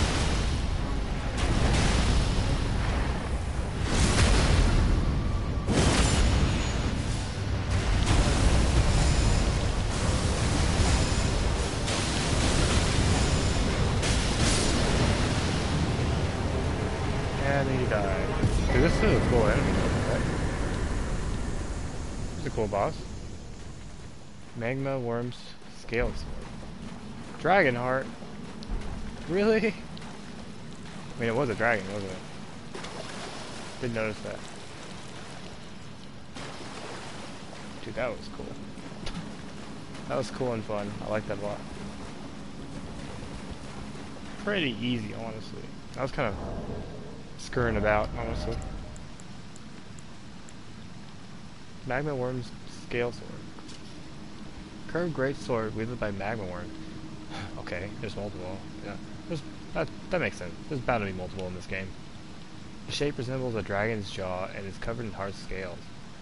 A: And he died. Dude, this is a cool enemy, right? This is a cool boss. Magma Worm's Scale Sword. Dragon Heart. Really? I mean, it was a dragon, wasn't it? Didn't notice that. Dude, that was cool. That was cool and fun. I like that a lot. Pretty easy, honestly. I was kind of scurrying about, honestly. Magma Worm's Scale Sword. Curved Great Sword wielded by Magma Worm. Okay, there's multiple. Yeah, that makes sense. There's bound to be multiple in this game. The shape resembles a dragon's jaw and is covered in hard scales.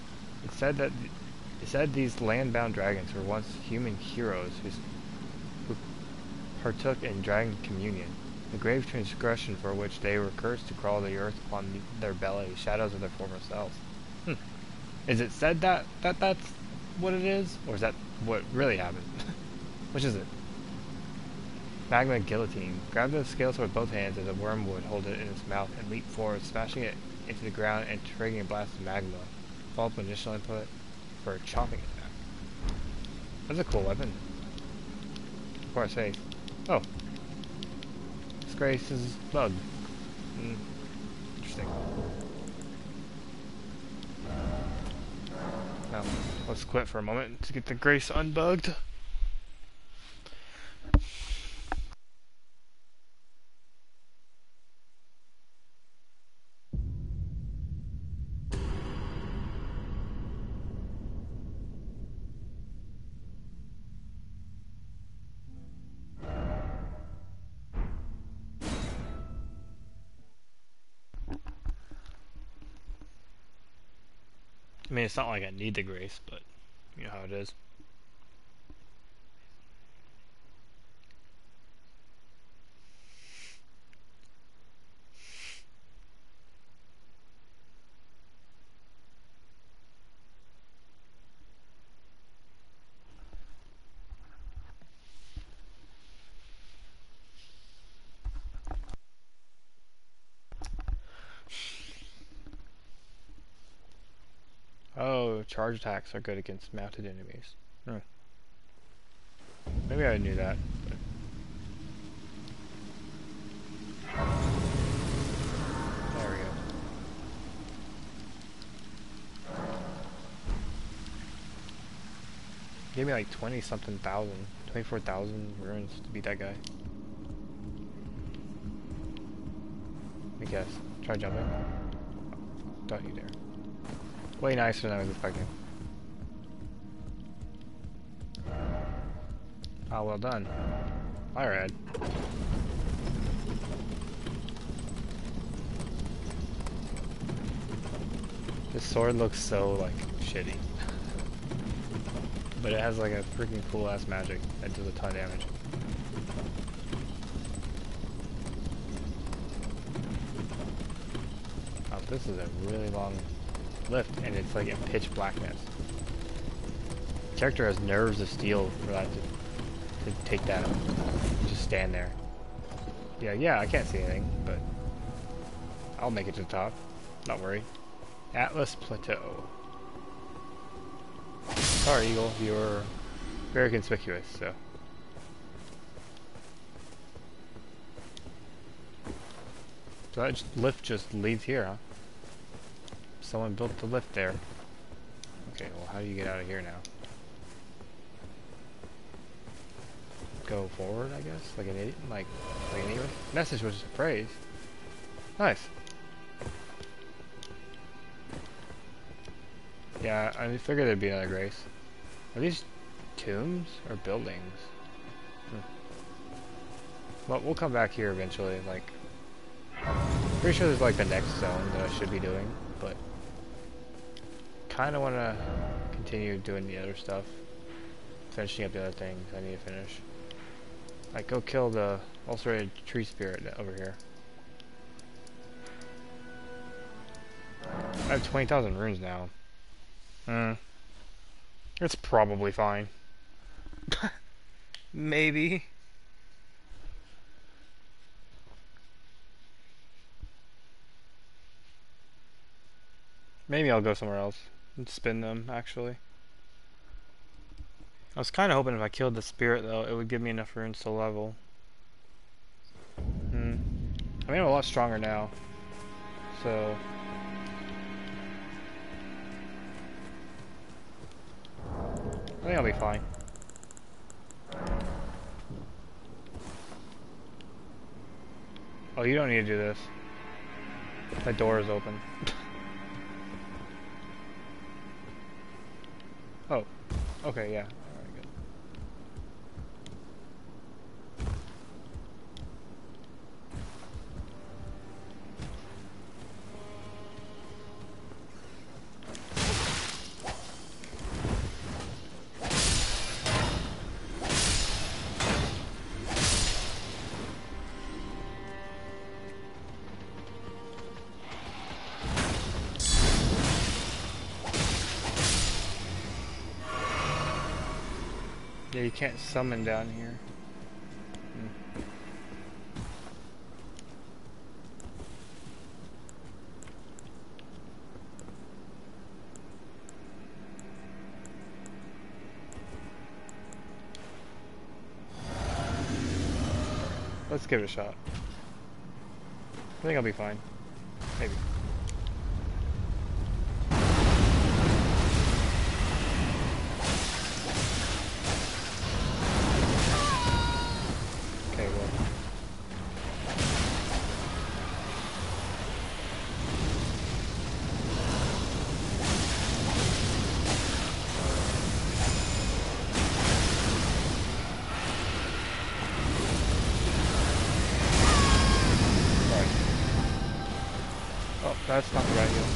A: It said these land-bound dragons were once human heroes who partook in dragon communion, the grave transgression for which they were cursed to crawl the earth upon their belly, shadows of their former selves. Is it said that's what it is, or is that what really happened? Which is it? Magma Guillotine. Grab the scale sword with both hands as a worm would hold it in its mouth and leap forward, smashing it into the ground and triggering a blast of magma. Follow up initial input for a chopping attack. That's a cool weapon. Of course, hey. Oh. Disgrace is bugged. Interesting. Now, let's quit for a moment to get the Grace unbugged. I mean, it's not like I need the Grace, but you know how it is. Charge attacks are good against mounted enemies. Hmm. Maybe I knew that. But there we go. Gave me like 20 something thousand. 24,000 runes to beat that guy. Let me guess. Try jumping. Don't you dare. Way nicer than I was expecting. Ah, well done. Alright. This sword looks so, like, shitty. But it has, like, a freaking cool-ass magic that does a ton of damage. Oh, this is a really long lift, and it's, like, in pitch blackness. The character has nerves of steel for that to take that and just stand there. Yeah, I can't see anything, but I'll make it to the top. Not worry. Atlas Plateau. Sorry, Eagle, you're very conspicuous, so. So that lift just leads here, huh? Someone built the lift there. Okay, well, how do you get out of here now? Go forward, I guess? Like an idiot? Like an idiot? Message was just a phrase. Nice. Yeah, I figured there'd be another grace. Are these tombs or buildings? Well, we'll come back here eventually, like... Pretty sure there's like the next zone that I should be doing, but... Kinda wanna continue doing the other stuff. Finishing up the other things I need to finish. Like, go kill the ulcerated tree spirit over here. I have 20,000 runes now. It's probably fine. Maybe. Maybe I'll go somewhere else and spin them, actually. I was kind of hoping if I killed the spirit, though, it would give me enough runes to level. I mean, I'm a lot stronger now. So... I think I'll be fine. Oh, you don't need to do this. That door is open. Oh. Okay, yeah. Alright, good. Yeah, you can't summon down here. Let's give it a shot. I think I'll be fine. Maybe. Okay, well. Sorry. Oh, that's not the right heal.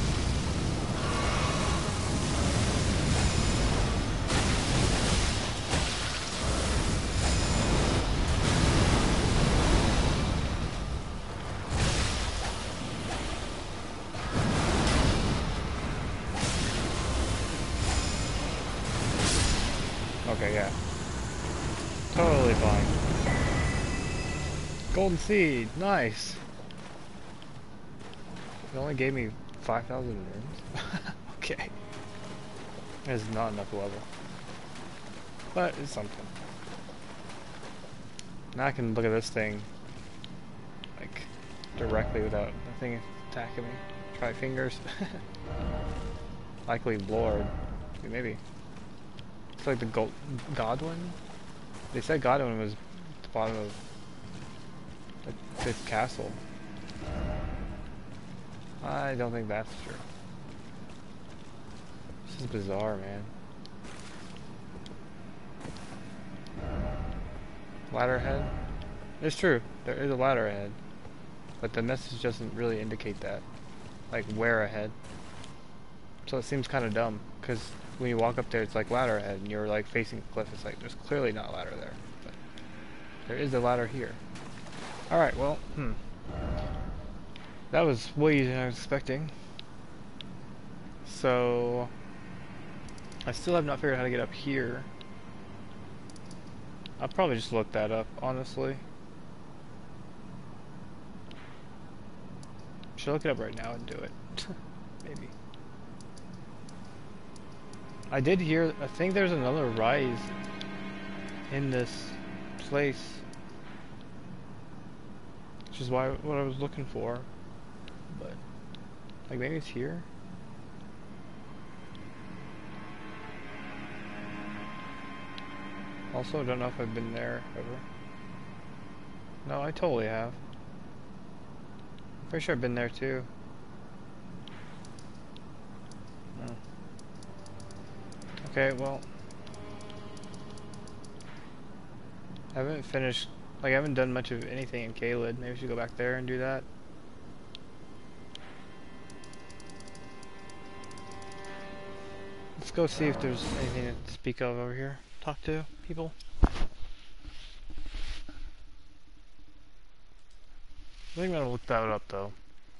A: Okay, yeah. Totally fine. Golden seed, nice. It only gave me 5,000 runes. Okay. It's not enough level. But it's something. Now I can look at this thing like directly without the thing attacking me. Try fingers. Likely Lord. Maybe. It's like the Godwin? They said Godwin was at the bottom of the fifth castle. I don't think that's true. This is bizarre, man. Ladder ahead? It's true, there is a ladder ahead. But the message doesn't really indicate that. Like, where ahead. So it seems kind of dumb, because when you walk up there, it's like ladder ahead, and you're like facing the cliff. It's like, there's clearly not a ladder there. But there is a ladder here. Alright, well, that was way easier than I was expecting. So, I still have not figured out how to get up here. I'll probably just look that up, honestly. Should I look it up right now and do it? Maybe. I did hear, I think there's another rise in this place. Which is what I was looking for. But, like, maybe it's here? Also, I don't know if I've been there ever. No, I totally have. Pretty sure I've been there too. Oh. Okay, well. I haven't finished, like I haven't done much of anything in Caelid. Maybe I should go back there and do that. Let's go see if there's anything to speak of over here. Talk to people. I think I'm gonna look that up though.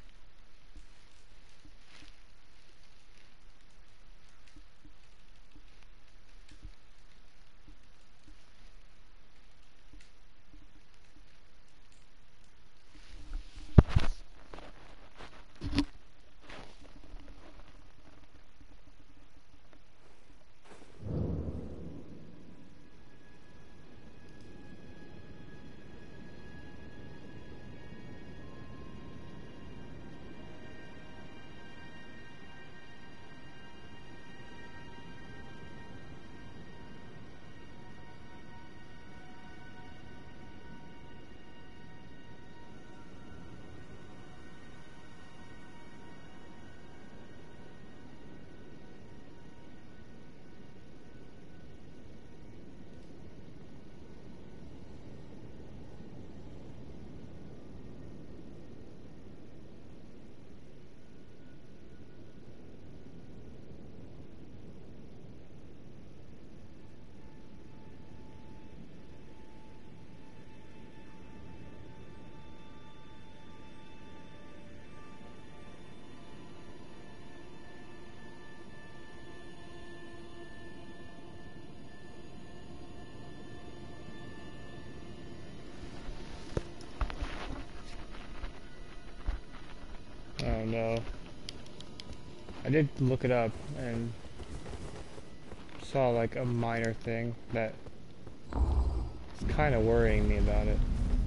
A: Oh no. I did look it up and saw like a minor thing that is kind of worrying me about it.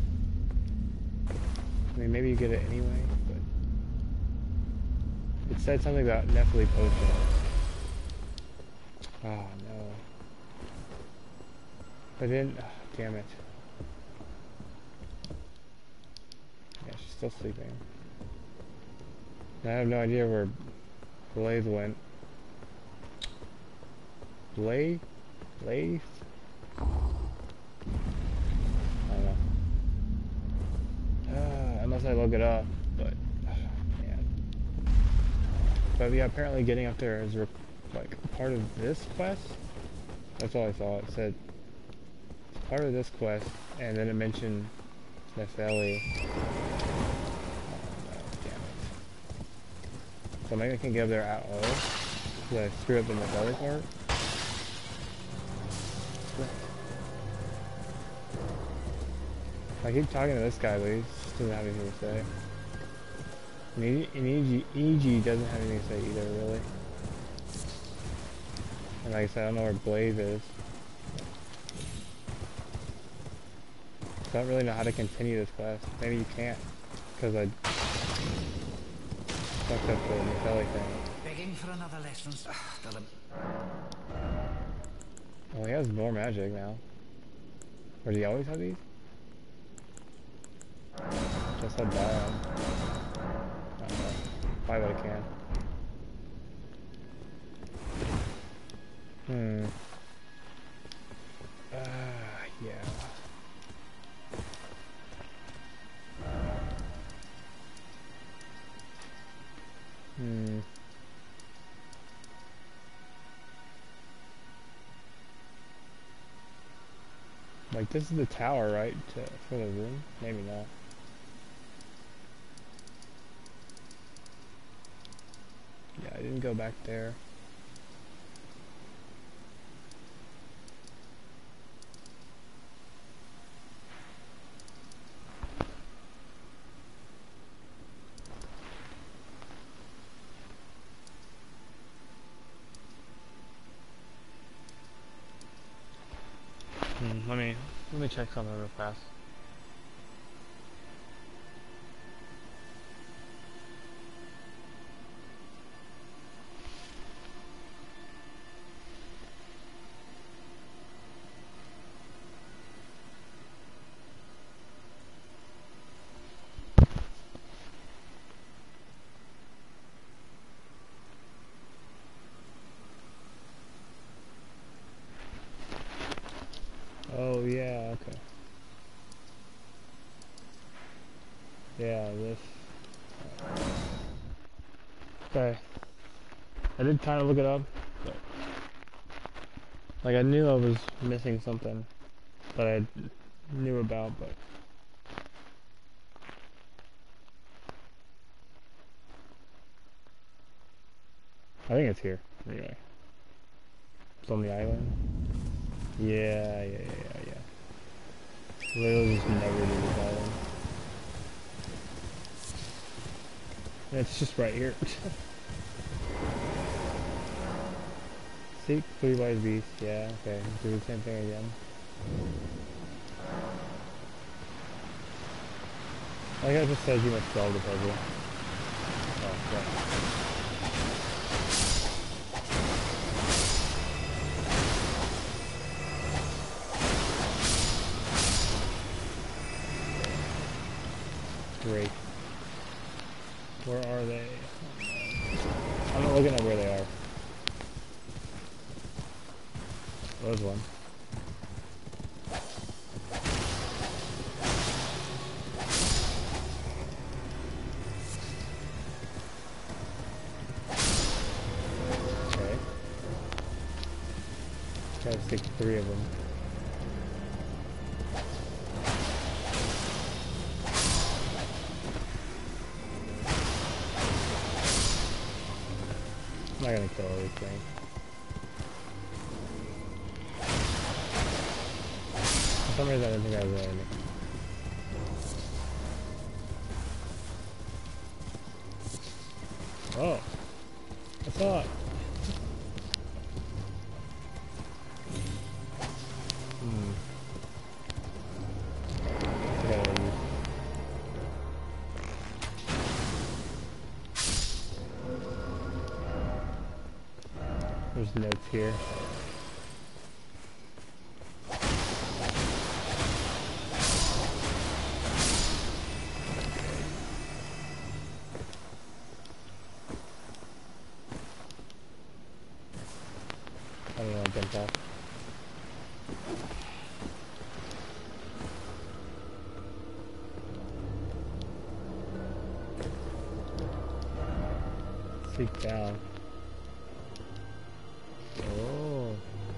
A: I mean, maybe you get it anyway, but it said something about Nephilim potion. Oh no. I didn't. Oh, damn it. Yeah, she's still sleeping. I have no idea where Blaze went. Blaze? Blaze? I don't know. Unless I look it up, but man. But yeah, apparently getting up there is like part of this quest. That's all I saw. It said it's part of this quest, and then it mentioned Nepheli. So maybe I can get up there at all. Did I screw up in the belly part? I keep talking to this guy, but he just doesn't have anything to say. And EG doesn't have anything to say either, really. And like I said, I don't know where Blaze is. So I don't really know how to continue this quest. Maybe you can't, because I fucked up the Metelli thing.
C: Begging for another lesson.
A: Oh, he has more magic now. Or does he always have these? Just said biome. I don't know. Buy what I can. Hmm. Yeah. Hmm. Like, this is the tower, right? For the room? Maybe not. Yeah, I didn't go back there. Let me check something real fast. Oh yeah, okay. Yeah, this. Okay. I did kind of look it up, but like I knew I was missing something that I knew about, but I think it's here. Anyway, it's on the island. Yeah. Literally just never do this island. And it's just right here. Seek 3 wise beasts. Yeah, okay. Do the same thing again. Like I just said, you must solve the puzzle. Oh, yeah. Great. Where are they? I'm not looking at where they are. There's one. Okay. Try to stick 3 of them. I'm not gonna kill everything. For some reason I didn't think I was anything. Oh! I saw it! Hmm. I gotta use. There's notes here. I don't know what jumped off. Seek down. Oh.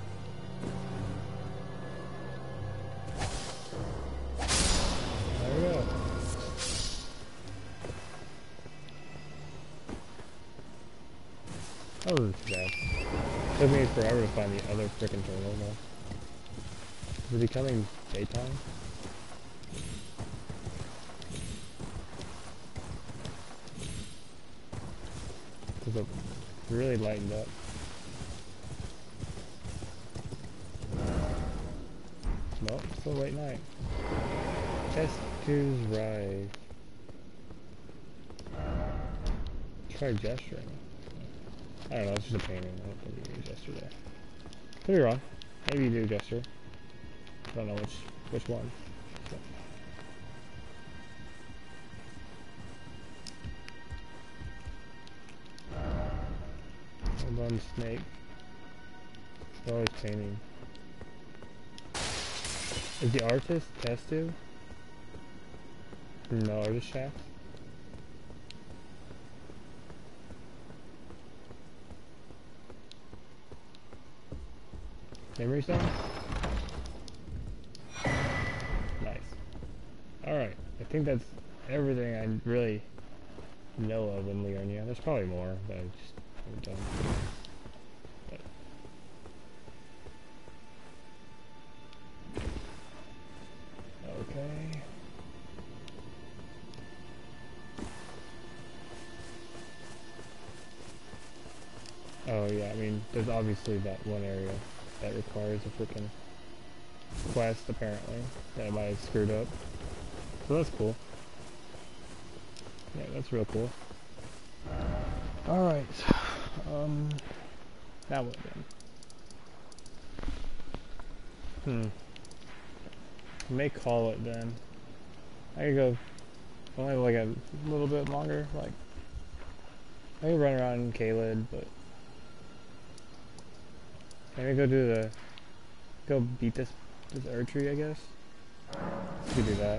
A: There we go. That wasn't too bad. Took me forever to find the other frickin' turtle though. Is it becoming daytime? Because it really lightened up. Well, still late night. Chester's Rise. Try gesturing. I don't know, it's just a painting. I don't think you used gesture there. Could be wrong. Maybe you do gesture. I don't know which one. So. Hold on, snake. They're always painting. Is the artist Testu? No, artist shaft? Memory stone? Nice. Alright, I think that's everything I really know of in Leonia. There's probably more that I just haven't done. But. Okay. Oh yeah, I mean, there's obviously that one area that requires a freaking quest, apparently, that I might have screwed up. So that's cool. Yeah, that's real cool. Alright. Now what then? I may call it then. I could go only like a little bit longer, like I could run around Kaled, but maybe go beat this Erdtree, I guess. We could do that.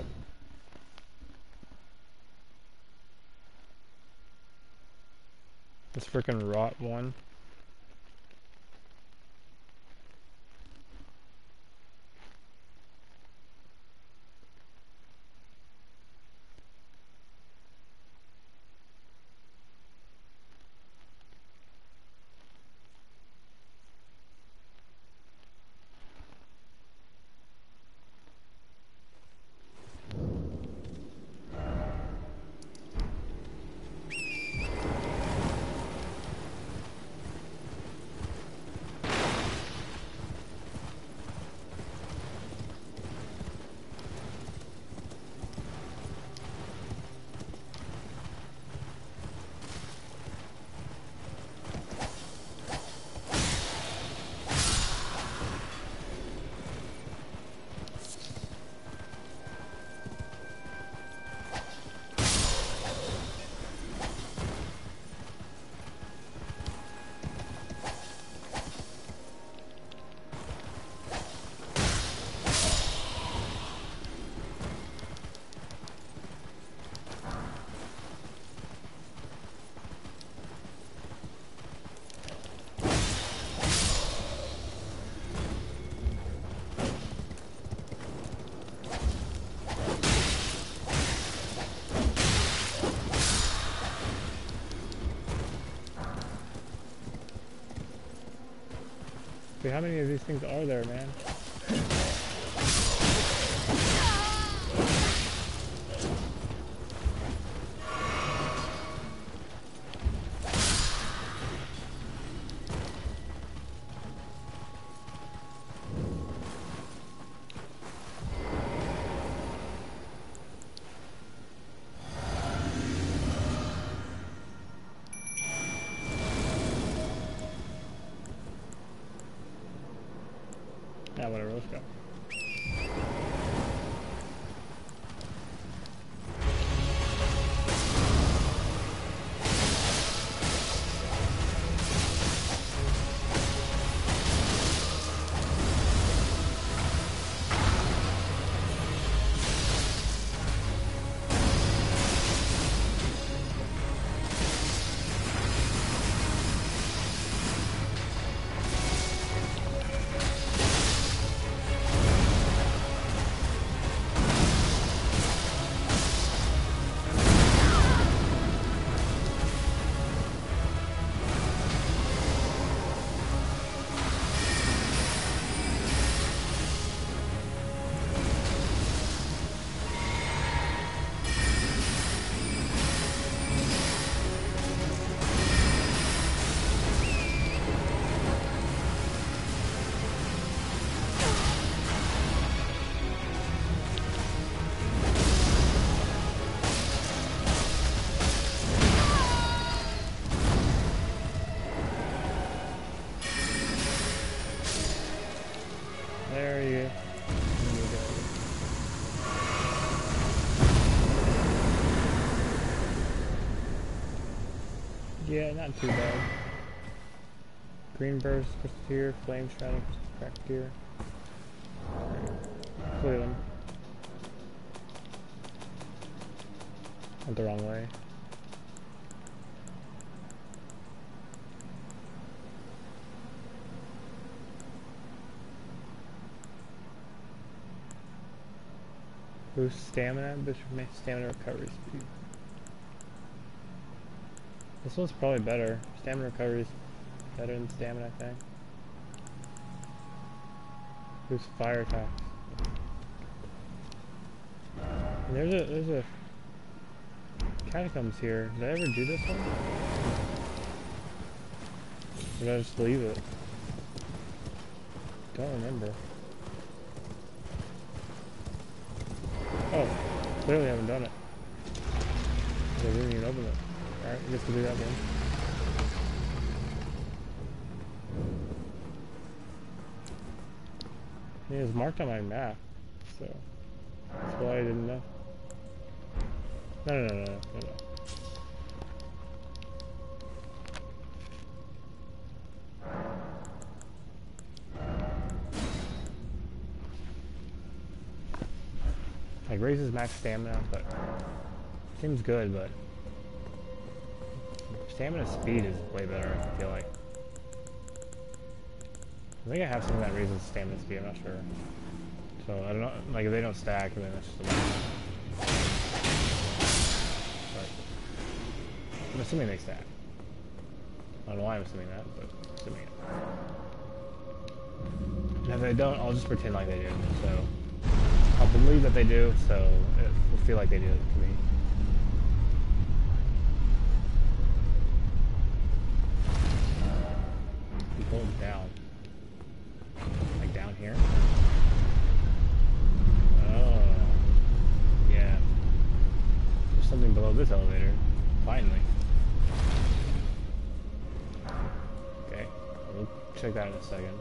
A: This frickin' rot one. Wait, how many of these things are there, man? Now whatever, let's go. Yeah, not too bad. Green burst, Crispeteer, Flame Shadow, Cracketeer. Flew them. Went the wrong way. Boost stamina, boost stamina recovery speed. This one's probably better. Stamina recovery is better than stamina, I think. Boost fire attacks. And there's a catacombs here. Did I ever do this one? Or did I just leave it? Don't remember. Oh, clearly I haven't done it. I didn't even open it. Alright, I guess we'll do that one. Yeah, it's marked on my map, so that's why I didn't know. No. Like raises max stamina, but seems good, but stamina speed is way better, I feel like. I think I have something that raises stamina speed, I'm not sure. So I don't know, like if they don't stack, then it's just a lot. But I'm assuming they stack. I don't know why I'm assuming that, but I'm assuming it. And if they don't, I'll just pretend like they do. So I'll believe that they do, so it will feel like they do it to me. You pull them down. Like down here? Oh. Yeah. There's something below this elevator. Finally. Okay. We'll check that in a second.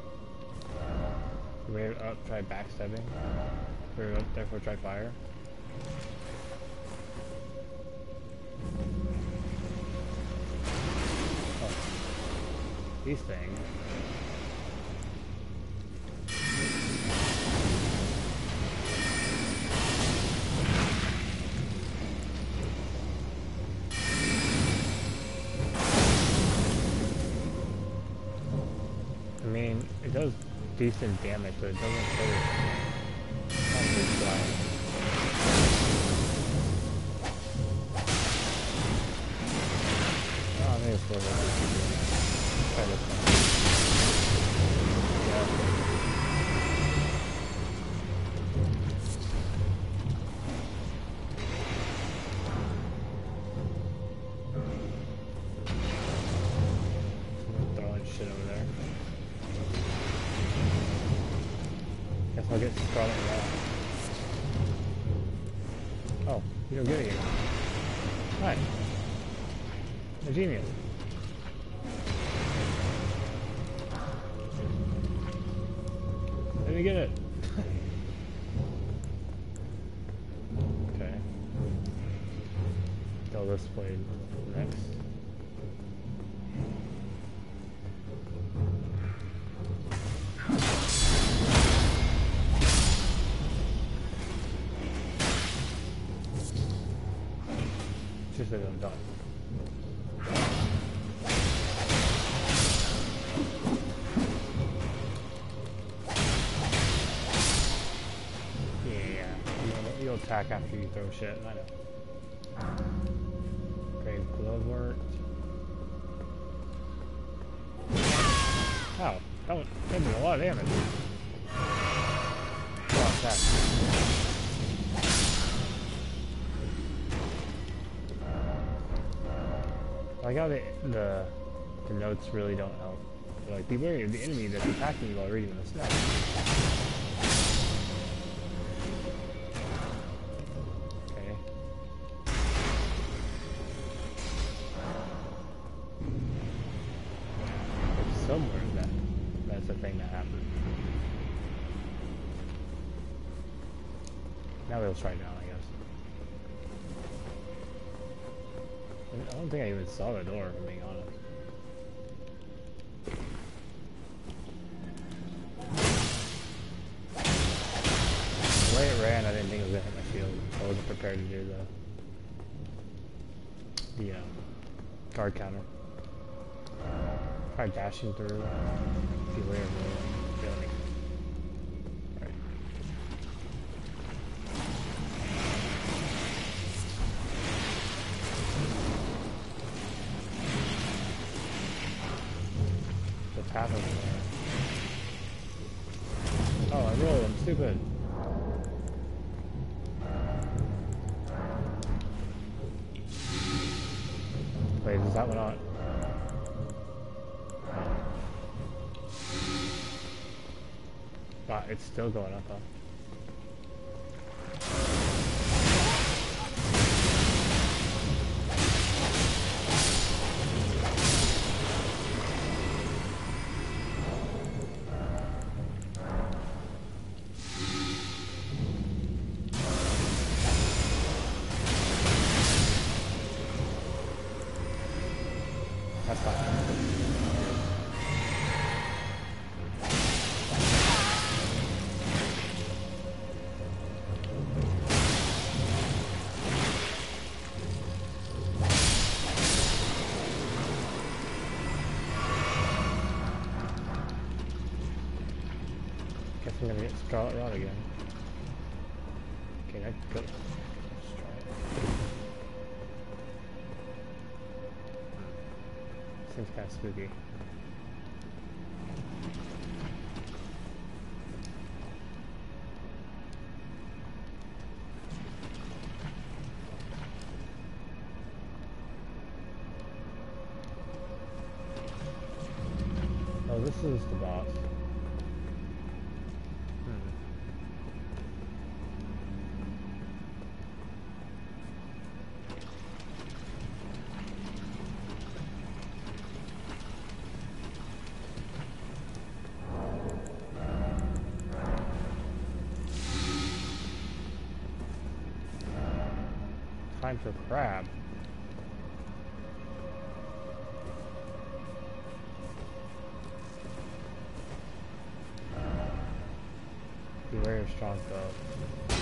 A: Try backstabbing. Therefore try fire. Oh. These things. I mean, it does decent damage, but it doesn't hurt. I think it's worth it. Try this one. Yeah. Throwing shit over there. Guess I'll get Scarlet now. Oh, you don't get it yet. Hi. A genius. Let me get it. Okay. Throw this blade next. Just that I'm done. Yeah, you'll attack after you throw shit, I know. Grave glove worked. Oh, that did a lot of damage. Oh, attack. I like how the notes really don't help. They're like, beware of the enemy that's attacking you while reading this note. Okay. There's somewhere that's the thing that happened. Now they'll try down, I guess. I don't think I even saw the door, if I'm being honest. The way it ran, I didn't think it was gonna hit my shield. I wasn't prepared to do the guard counter. Try dashing through. Beware of the feeling. Alright. The path over there. Oh, I rolled. I'm stupid. Wait, is that one on? Wow, it's still going up, huh? That's fine. Guess I'm gonna get Scarlet Rod again. Okay, that go. Let's try it. Seems kind of spooky. Oh, this is the boss. Time for crab. Beware of strong foe.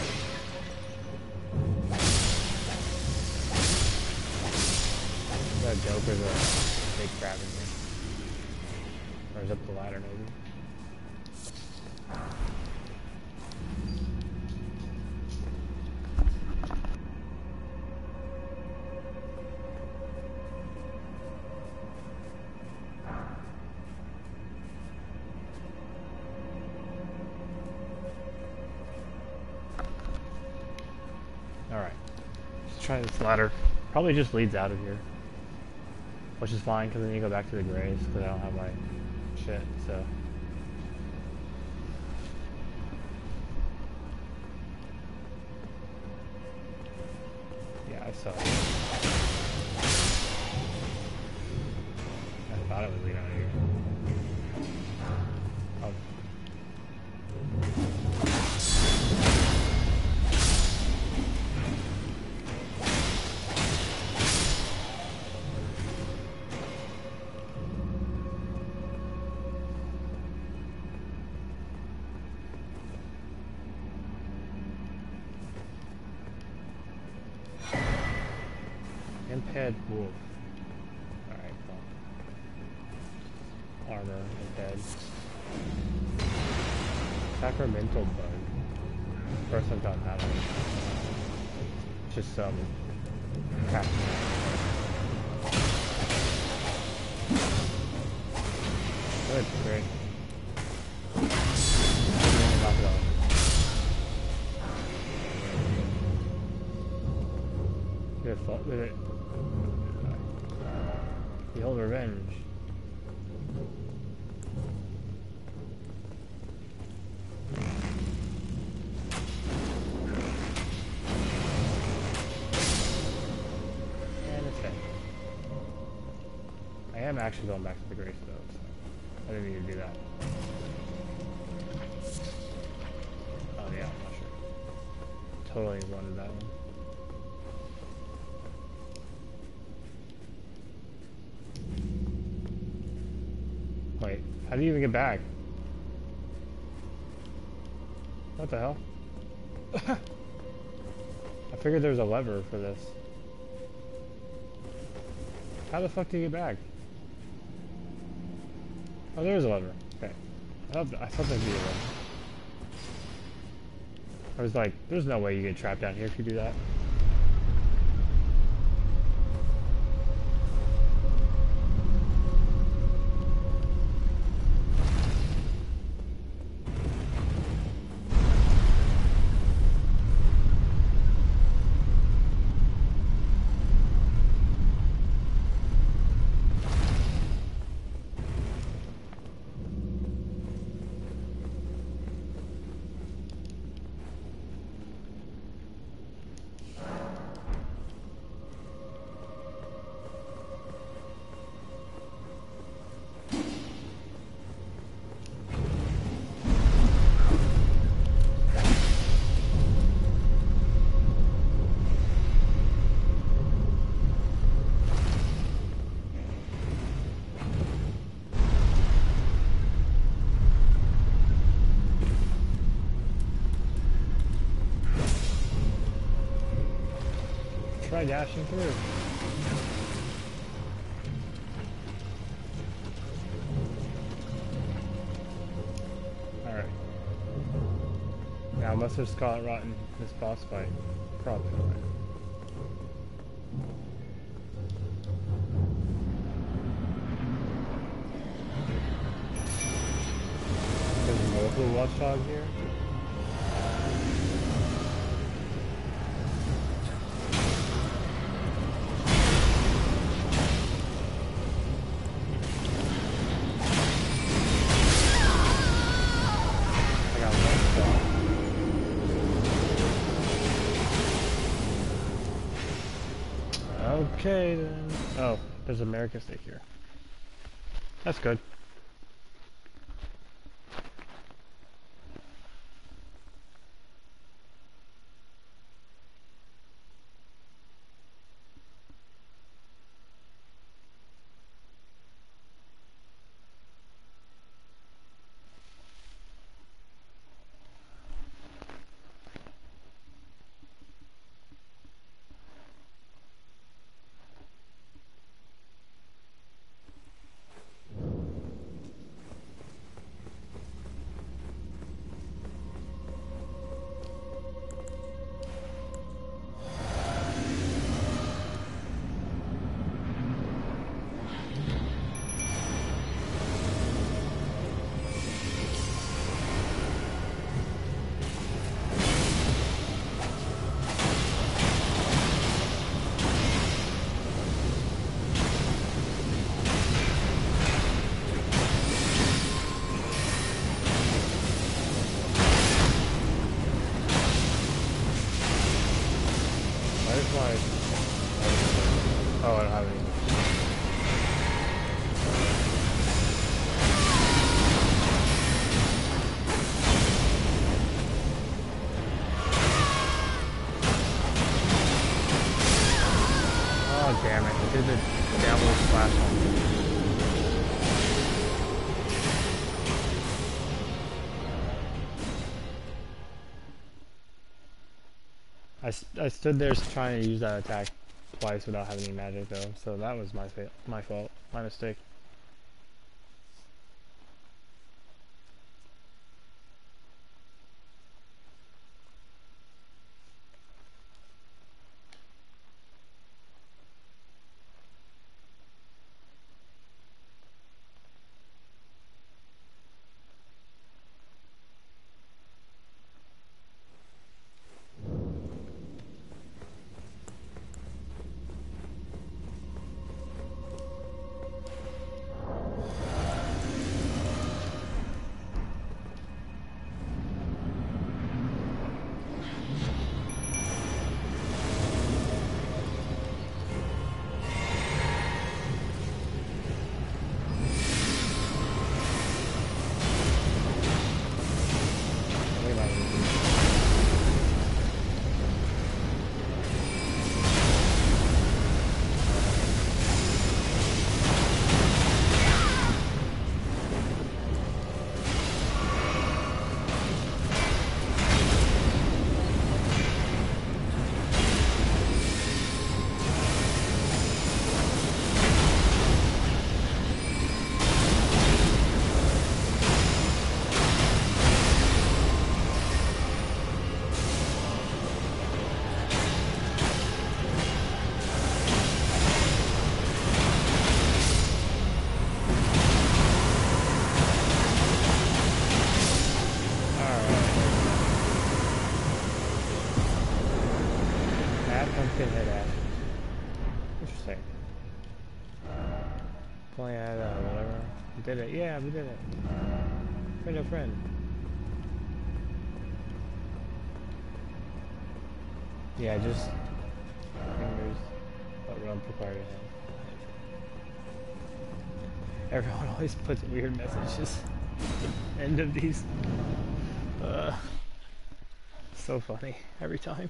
A: That Joker's a big crab in here. Or is up the ladder maybe? Alright. Let's try this ladder. Probably just leads out of here. Which is fine, because then you go back to the graves, because I don't have my shit, so. Yeah, I saw it. I thought it would lead out of here. Oh. Imped wolf. Alright, well. Armor, imped. Sacramental bug. First I've done that one. Just some crap. Good, great. Knock it off. Good fault with it. The old revenge. And it's dead. I am actually going back to the grace though, so I didn't need to do that. Oh yeah, I'm not sure. Totally wanted that one. How do you even get back? What the hell? I figured there was a lever for this. How the fuck do you get back? Oh, there is a lever. Okay. I thought there'd be a lever. I was like, there's no way you get trapped down here if you do that. Try dashing through. Alright. Now, unless there's Scarlet Rot in this boss fight. Probably not. There's multiple watchdogs here. Okay then. Oh, there's a America stick here. That's good. Oh, I don't have any. Oh, damn it. It did the downward splash on me. I stood there trying to use that attack twice without having any magic though, so that was my fault, my mistake. Pumpkin head ashes. Interesting. Pulling at whatever. We did it. Yeah, we did it. Friend of friend. Yeah, just fingers. But run required ahead. Everyone always puts weird messages at the end of these. So funny every time.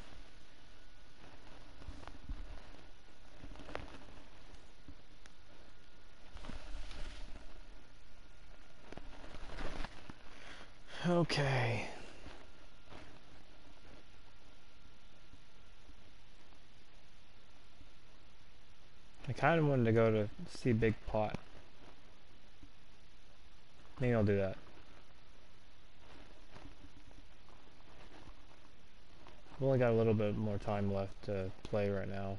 A: Okay. I kind of wanted to go to see Big Pot. Maybe I'll do that. I've only got a little bit more time left to play right now,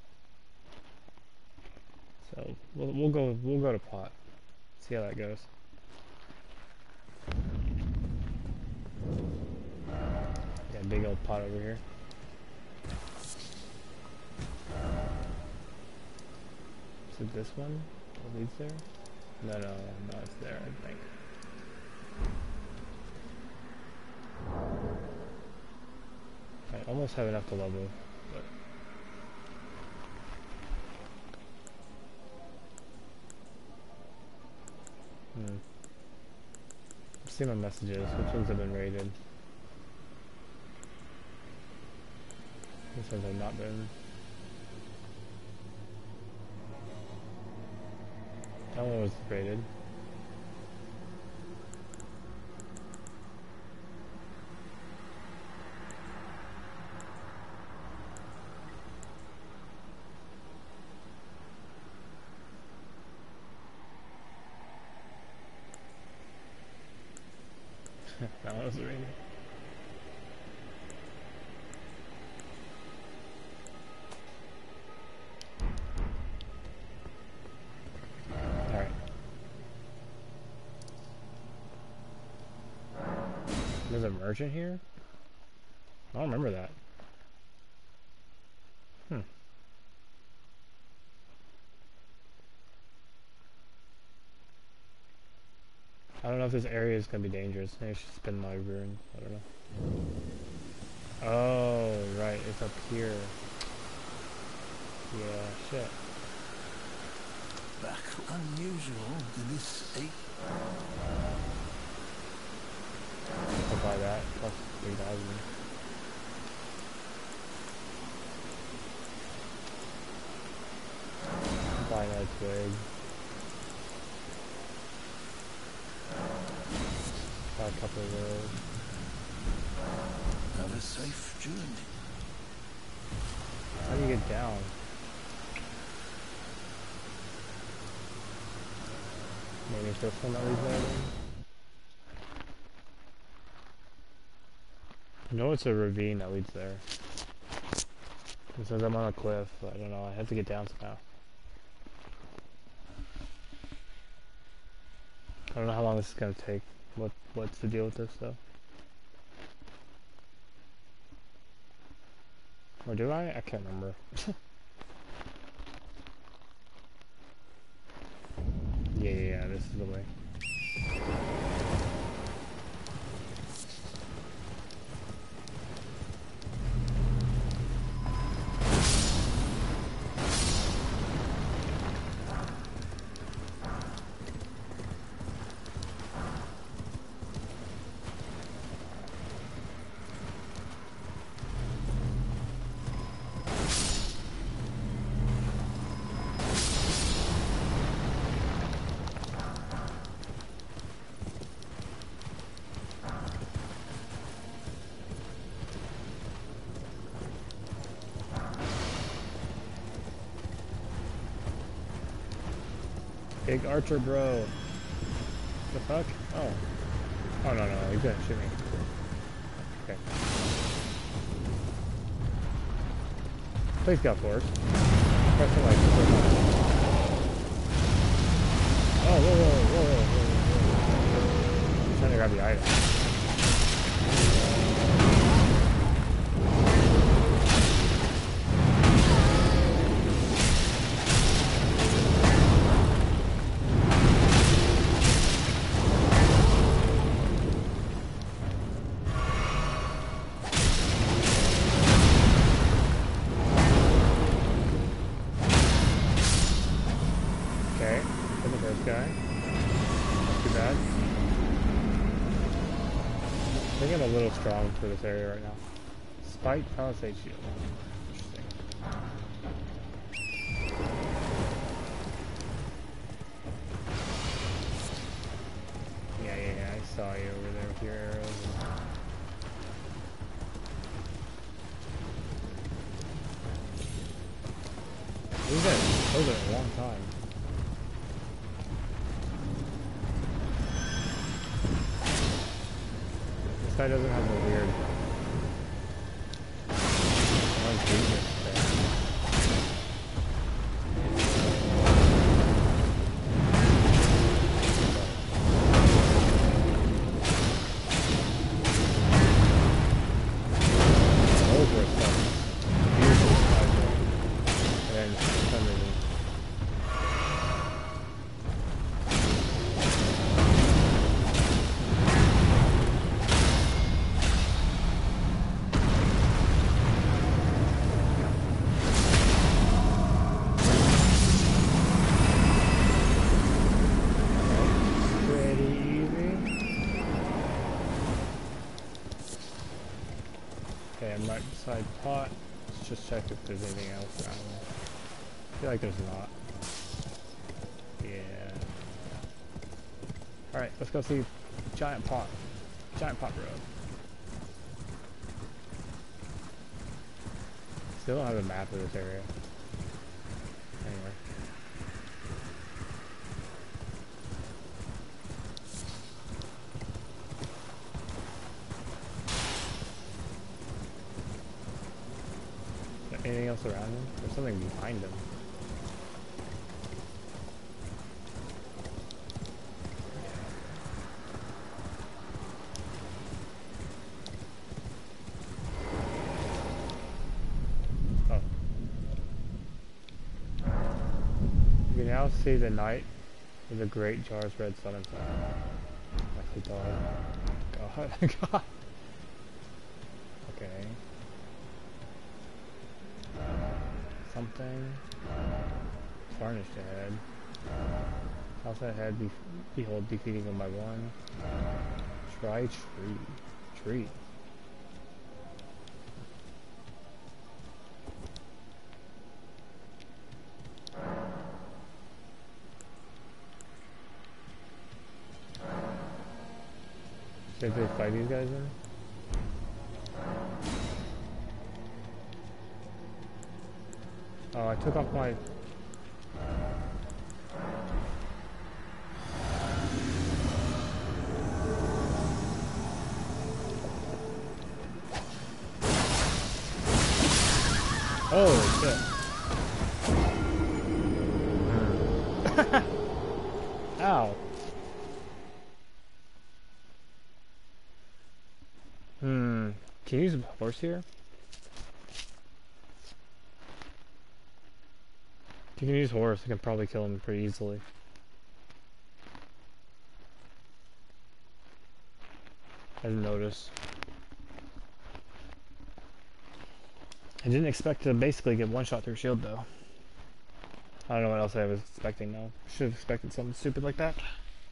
A: so we'll go to Pot. See how that goes. Yeah, big old Pot over here. Is it this one that leads there? No, it's there, I think. I almost have enough to level, but let's see my messages. Which ones have been rated? Which ones have not been? That one was rated. That one was rated. Alright. There's a merchant here? I don't remember that. I don't know if this area is gonna be dangerous. Maybe I should spin my rune. I don't know. Oh, right. It's up here. Yeah, shit.
C: Back unusual to this 8.
A: I'll buy that. Plus 3,000. Buy another twig. Buy a couple of those.
C: Have a safe journey.
A: How do you get down? Maybe it's this one that leads there then? I know it's a ravine that leads there. It says I'm on a cliff, but I don't know. I have to get down somehow. I don't know how long this is gonna take. What's the deal with this though? Or do I? I can't remember. Yeah, this is the way. Big archer bro. The fuck? Oh. Oh no, he's gonna shoot me. Okay. Please go force. Pressing like super hard. Oh, whoa. I'm trying to grab the item. little strong for this area right now. Spike Palisade Shield. Interesting. Yeah, I saw you over there with your arrows. These guys hold it a long time. This guy doesn't have the weird... Okay, I'm right beside pot. Let's just check if there's anything else around there. I feel like there's not. Yeah. Alright, let's go see Giant Pot. Giant Pot Road. Still don't have a map of this area. Anyway. Anything else around him? There's something behind him. Oh. You can now see the night with the great Jar's red sun inside. Likely dog. God. God. Okay. Something. Tarnished ahead. House ahead, behold defeating one by one. Try tree. Tree. Did they fight these guys then? Oh, I took off my... Oh, shit. Ow. Can you use a horse here? If you can use horse, I can probably kill him pretty easily. I didn't notice. I didn't expect to basically get one shot through shield though. I don't know what else I was expecting though. Should have expected something stupid like that.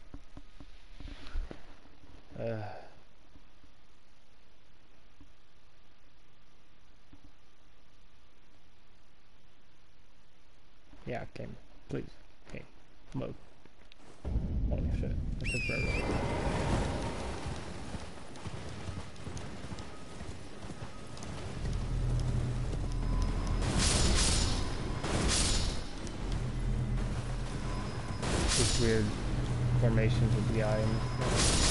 A: Yeah, game. Please. Game. Mode. Holy shit. That took forever. These weird formations with the items.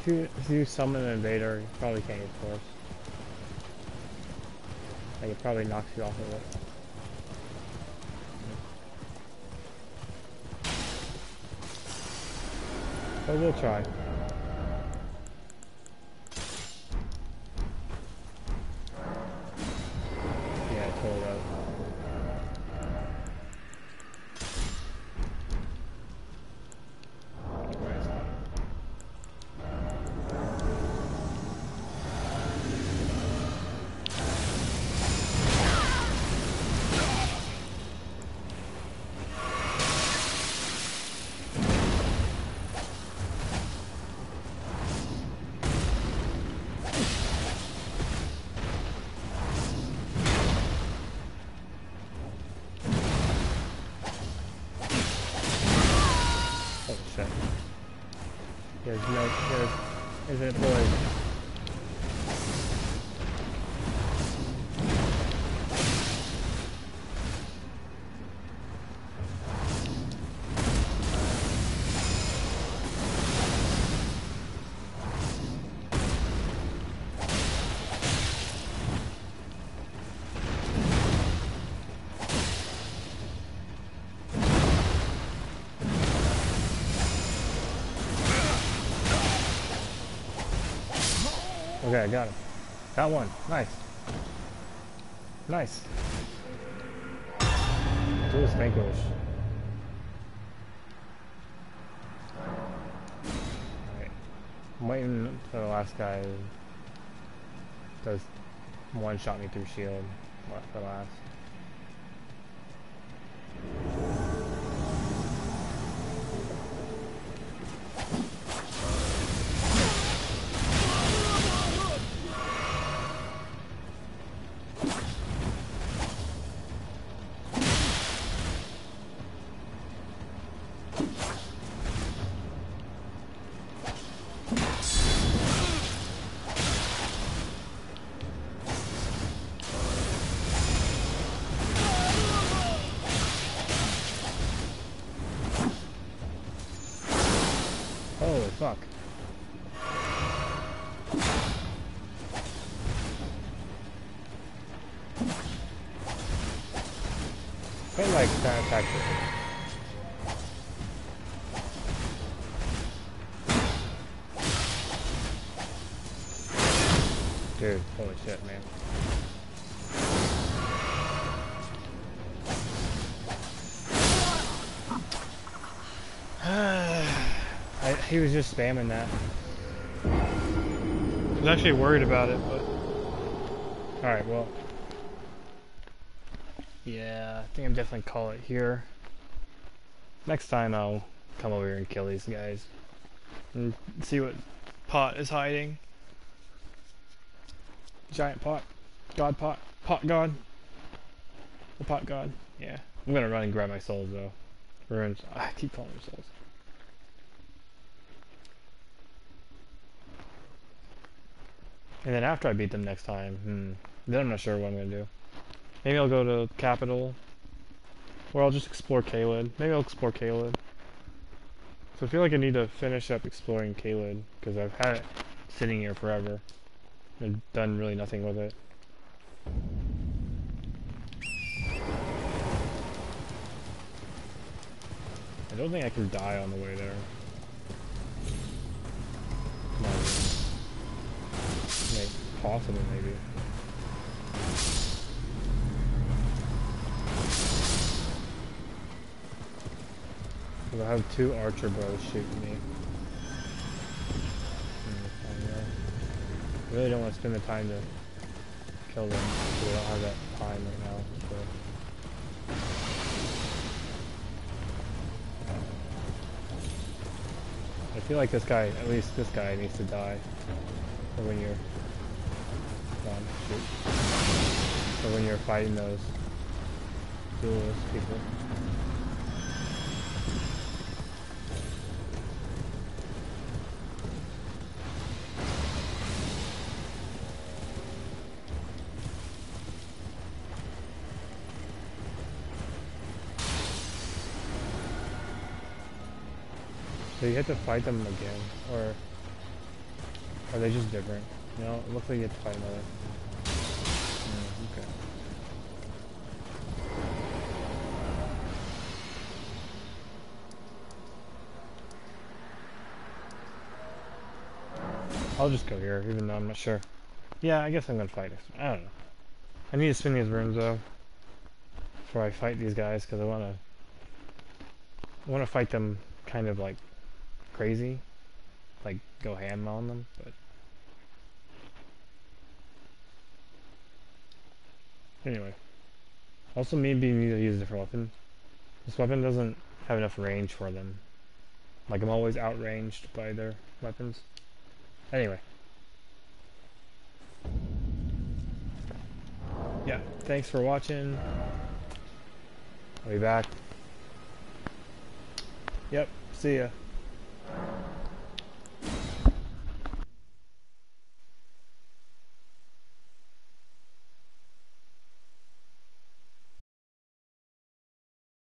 A: if you summon an invader, you probably can't get force. Like, it probably knocks you off of it. But we'll try. Yeah, it totally does. Holy shit. Isn't it boys? Okay, I got him. Got one. Nice. Nice. Dual vanquish. Alright. I'm waiting for the last guy who does one shot me through shield. For last. Holy fuck. I like that attack. Dude, holy shit, man. He was just spamming that. I was actually worried about it, but... Alright, well... Yeah, I think I'm definitely call it here. Next time I'll come over here and kill these guys. And see what pot is hiding. Giant pot. God pot. Pot god. The pot god. Yeah. I'm gonna run and grab my souls though. Ruins. I keep calling them souls. And then after I beat them next time, then I'm not sure what I'm gonna do. Maybe I'll go to Capital. Or I'll just explore Caelid. Maybe I'll explore Caelid. So I feel like I need to finish up exploring Caelid, because I've had it sitting here forever. I've done really nothing with it. I don't think I can die on the way there. Possible, maybe. Because I have two archer bows shooting me. I really don't want to spend the time to kill them, because I don't have that time right now. So. I feel like this guy, at least this guy, needs to die. Or when you're... shoot. Or when you're fighting those duelist people. So you have to fight them again, or Or are they just different? You know, it looks like you have to fight another. Okay. I'll just go here, even though I'm not sure. Yeah, I guess I'm gonna fight next. I don't know. I need to spin these rooms though before I fight these guys because I wanna fight them kind of like crazy, like go ham on them. But anyway, also maybe need to use a different weapon. This weapon doesn't have enough range for them. Like I'm always outranged by their weapons. Anyway, yeah. Thanks for watching. I'll be back. Yep. See ya.